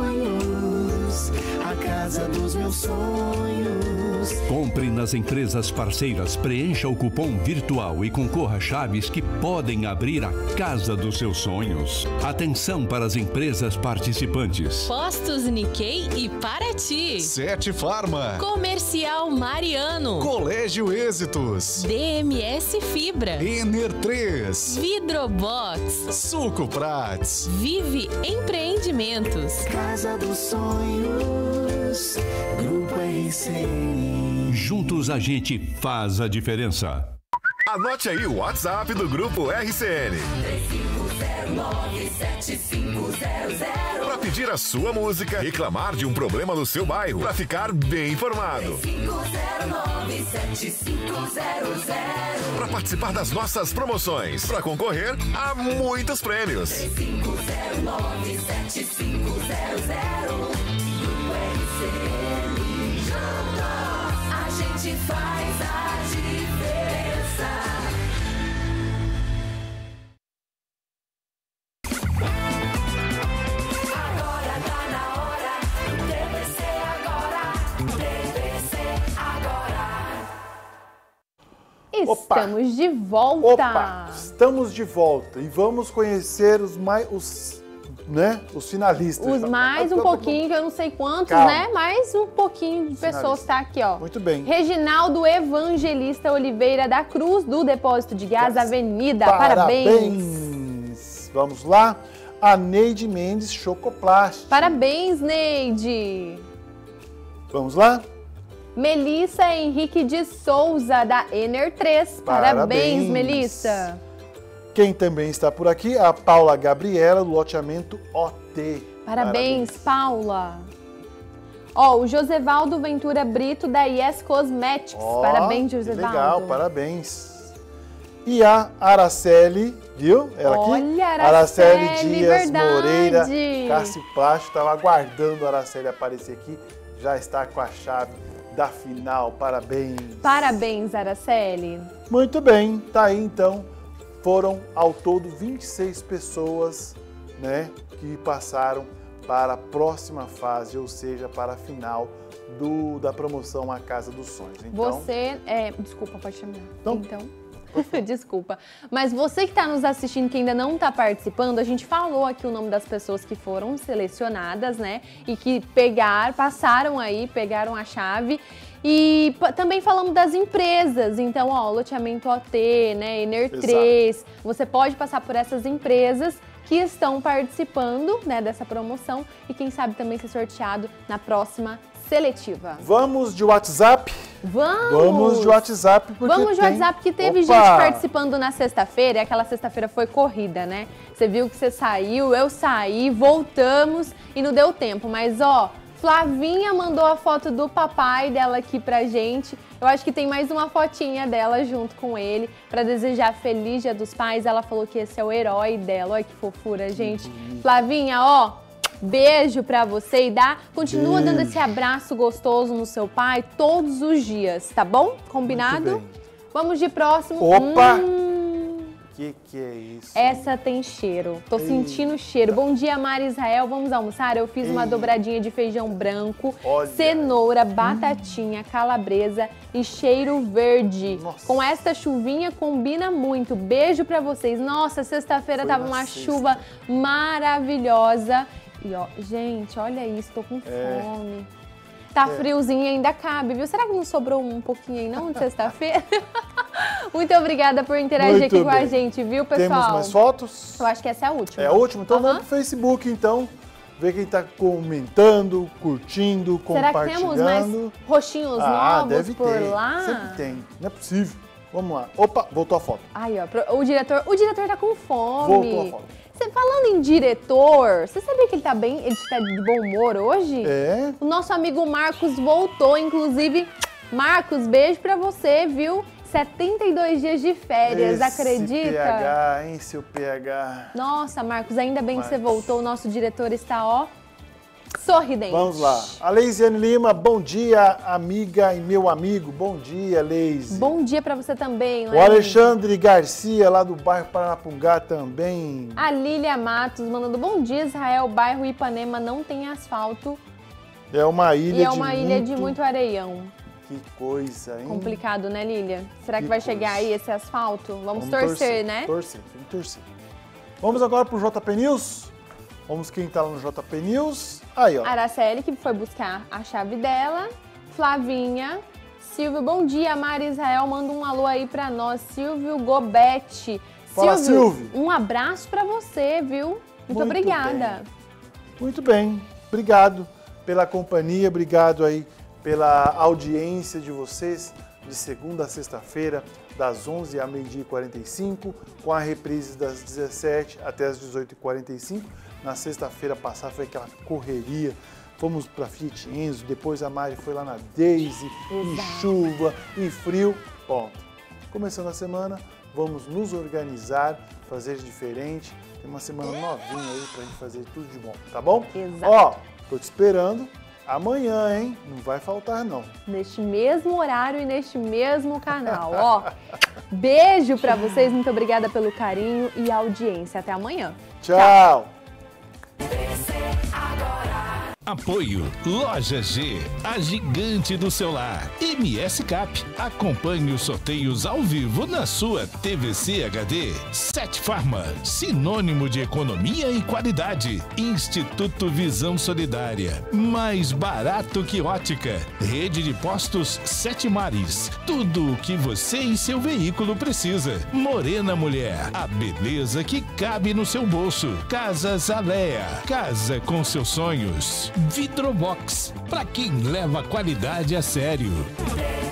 Speaker 8: Sonhos, a casa dos meus sonhos.
Speaker 7: Compre nas empresas parceiras, preencha o cupom virtual e concorra a chaves que podem abrir a casa dos seus sonhos. Atenção para as empresas participantes.
Speaker 13: Postos Nikkei e Paraty.
Speaker 15: Sete Farma.
Speaker 13: Comercial Mariano.
Speaker 15: Colégio Êxitos.
Speaker 13: D M S Fibra.
Speaker 15: Ener três.
Speaker 13: Vidrobox.
Speaker 15: Suco Prats.
Speaker 13: Vive Empreendimentos.
Speaker 8: Casa dos Sonhos. Grupo R C N.
Speaker 7: Juntos a gente faz a diferença.
Speaker 20: Anote aí o WhatsApp do Grupo R C N.
Speaker 8: três cinco zero nove sete cinco zero zero.
Speaker 20: Para pedir a sua música, reclamar de um problema no seu bairro, para ficar bem informado.
Speaker 8: três cinco zero nove sete cinco zero zero.
Speaker 20: Para participar das nossas promoções, para concorrer a muitos prêmios.
Speaker 8: três cinco zero nove sete cinco zero zero. Grupo R C N. Juntos a gente faz a diferença. Agora tá na hora. T V C agora. T V C agora.
Speaker 3: Estamos de volta.
Speaker 2: Opa, estamos de volta e vamos conhecer os mais os, né, os finalistas.
Speaker 3: Os mais um pouquinho, que eu não sei quantos,
Speaker 2: Calma.
Speaker 3: né? Mais um pouquinho de pessoas está aqui, ó.
Speaker 2: Muito bem.
Speaker 3: Reginaldo Evangelista Oliveira da Cruz, do Depósito de Gás Avenida. Parabéns.
Speaker 2: Parabéns. Vamos lá. A Neide Mendes Chocoplast.
Speaker 3: Parabéns, Neide.
Speaker 2: Vamos lá.
Speaker 3: Melissa Henrique de Souza, da Ener três. Parabéns,
Speaker 2: Parabéns.
Speaker 3: Melissa.
Speaker 2: Quem também está por aqui, a Paula Gabriela, do loteamento O T.
Speaker 3: Parabéns, Paula. Ó, o Josevaldo Ventura Brito, da Yes Cosmetics.
Speaker 2: Ó,
Speaker 3: Parabéns,
Speaker 2: que
Speaker 3: Josevaldo.
Speaker 2: legal, parabéns. E a Araceli, viu? Ela aqui.
Speaker 3: Olha, Araceli,
Speaker 2: Dias
Speaker 3: verdade.
Speaker 2: Moreira, Cássio Plástico. Estava aguardando a Araceli aparecer aqui. Já está com a chave da final. Parabéns.
Speaker 3: Parabéns, Araceli.
Speaker 2: Muito bem, tá aí então. Foram ao todo vinte e seis pessoas, né, que passaram para a próxima fase, ou seja, para a final do, da promoção A Casa dos Sonhos. Então,
Speaker 3: você, é, desculpa, pode chamar.
Speaker 2: Então,
Speaker 3: então desculpa. Mas você que está nos assistindo, que ainda não está participando, a gente falou aqui o nome das pessoas que foram selecionadas, né? E que pegaram, passaram aí, pegaram a chave. E também falamos das empresas, então, ó, loteamento O T, né, Ener três, você pode passar por essas empresas que estão participando, né, dessa promoção e quem sabe também ser sorteado na próxima seletiva.
Speaker 2: Vamos de WhatsApp?
Speaker 3: Vamos!
Speaker 2: Vamos de WhatsApp, porque
Speaker 3: Vamos de
Speaker 2: tem...
Speaker 3: WhatsApp, que teve
Speaker 2: Opa!
Speaker 3: gente participando na sexta-feira, e aquela sexta-feira foi corrida, né? Você viu que você saiu, eu saí, voltamos e não deu tempo, mas ó... Flavinha mandou a foto do papai dela aqui pra gente. Eu acho que tem mais uma fotinha dela junto com ele pra desejar feliz Dia dos Pais. Ela falou que esse é o herói dela. Olha que fofura, gente. Flavinha, ó, beijo pra você e dá, continua
Speaker 2: Beijo.
Speaker 3: dando esse abraço gostoso no seu pai todos os dias, tá bom? Combinado? Vamos de próximo.
Speaker 2: Opa!
Speaker 3: Hum,
Speaker 2: Que que é isso?
Speaker 3: Essa tem cheiro. Tô
Speaker 2: Eita.
Speaker 3: sentindo o cheiro. Bom dia, Mari Israel. Vamos almoçar? Eu fiz uma
Speaker 2: Ei.
Speaker 3: dobradinha de feijão branco,
Speaker 2: Olha.
Speaker 3: cenoura, batatinha, calabresa e cheiro verde.
Speaker 2: Nossa.
Speaker 3: Com esta chuvinha combina muito. Beijo pra vocês. Nossa, sexta-feira
Speaker 2: Foi
Speaker 3: tava
Speaker 2: na
Speaker 3: uma
Speaker 2: sexta.
Speaker 3: chuva maravilhosa. E ó, gente, olha isso, tô com
Speaker 2: É.
Speaker 3: fome. Tá
Speaker 2: É.
Speaker 3: friozinho e ainda cabe, viu? Será que não sobrou um pouquinho aí não de sexta-feira? Muito obrigada por interagir
Speaker 2: Muito
Speaker 3: aqui com a
Speaker 2: bem.
Speaker 3: gente, viu, pessoal?
Speaker 2: Temos mais fotos?
Speaker 3: Eu acho que essa é a última.
Speaker 2: É a última? Então
Speaker 3: Aham.
Speaker 2: vamos pro Facebook, então. Ver quem tá comentando, curtindo,
Speaker 3: Será que
Speaker 2: compartilhando.
Speaker 3: temos mais roxinhos
Speaker 2: ah,
Speaker 3: novos
Speaker 2: deve
Speaker 3: por
Speaker 2: ter.
Speaker 3: lá?
Speaker 2: Sempre tem. Não é possível. Vamos lá. Opa, voltou a foto.
Speaker 3: Aí, ó, pro- o diretor, o diretor tá com fome.
Speaker 2: Voltou a foto.
Speaker 3: Você falando em diretor, você sabia que ele tá bem, ele tá de bom humor hoje?
Speaker 2: É.
Speaker 3: O nosso amigo Marcos voltou, inclusive, Marcos, beijo pra você, viu? setenta e dois dias de férias,
Speaker 2: Esse
Speaker 3: acredita?
Speaker 2: P H, hein, seu P H.
Speaker 3: Nossa, Marcos, ainda bem que você
Speaker 2: Marcos.
Speaker 3: voltou, o nosso diretor está, ó, sorridente.
Speaker 2: Vamos lá. A Leisiane Lima, bom dia, amiga e meu amigo. Bom dia, Leise.
Speaker 3: Bom dia pra você também,
Speaker 2: O
Speaker 3: Leide.
Speaker 2: Alexandre Garcia, lá do bairro Paranapungá, também.
Speaker 3: A Lília Matos mandando bom dia, Israel, bairro Ipanema não tem asfalto
Speaker 2: É uma ilha
Speaker 3: e é
Speaker 2: de
Speaker 3: uma ilha de muito areião.
Speaker 2: Que coisa, hein?
Speaker 3: Complicado, né, Lília? Será que,
Speaker 2: Que
Speaker 3: vai
Speaker 2: coisa.
Speaker 3: chegar aí esse asfalto? Vamos,
Speaker 2: Vamos
Speaker 3: torcer, né?
Speaker 2: Torcer, tem que torcer. Vamos agora pro J P News. Vamos quem tá lá no J P News. Aí, ó.
Speaker 3: Araceli, que foi buscar a chave dela. Flavinha. Silvio, bom dia. Mari Israel, manda um alô aí pra nós. Silvio Gobete.
Speaker 2: Fala, Silvio.
Speaker 3: um abraço pra você, viu? Muito,
Speaker 2: Muito
Speaker 3: obrigada.
Speaker 2: Muito bem. Obrigado pela companhia, obrigado aí pela audiência de vocês de segunda a sexta-feira, das onze à meio-dia e quarenta e cinco, com a reprise das dezessete até as dezoito e quarenta e cinco. Na sexta-feira passada foi aquela correria. Fomos para Fiat Enzo, depois a Mari foi lá na Daisy, em
Speaker 3: Exato.
Speaker 2: chuva, em frio. Bom, começando a semana, vamos nos organizar, fazer diferente. Tem uma semana novinha aí pra gente fazer tudo de bom, tá bom?
Speaker 3: Exato.
Speaker 2: Ó, tô te esperando amanhã, hein? Não vai faltar, não.
Speaker 3: Neste mesmo horário e neste mesmo canal, ó. Beijo pra vocês, muito obrigada pelo carinho e audiência. Até amanhã.
Speaker 2: Tchau.
Speaker 1: Apoio Loja G, a gigante do celular. M S Cap, acompanhe os sorteios ao vivo na sua T V C H D. Sete Farma, sinônimo de economia e qualidade. Instituto Visão Solidária, mais barato que ótica. Rede de postos Sete Mares, tudo o que você e seu veículo precisa. Morena Mulher, a beleza que cabe no seu bolso. Casas Alea, casa com seus sonhos. Vidrobox, para quem leva a qualidade a sério.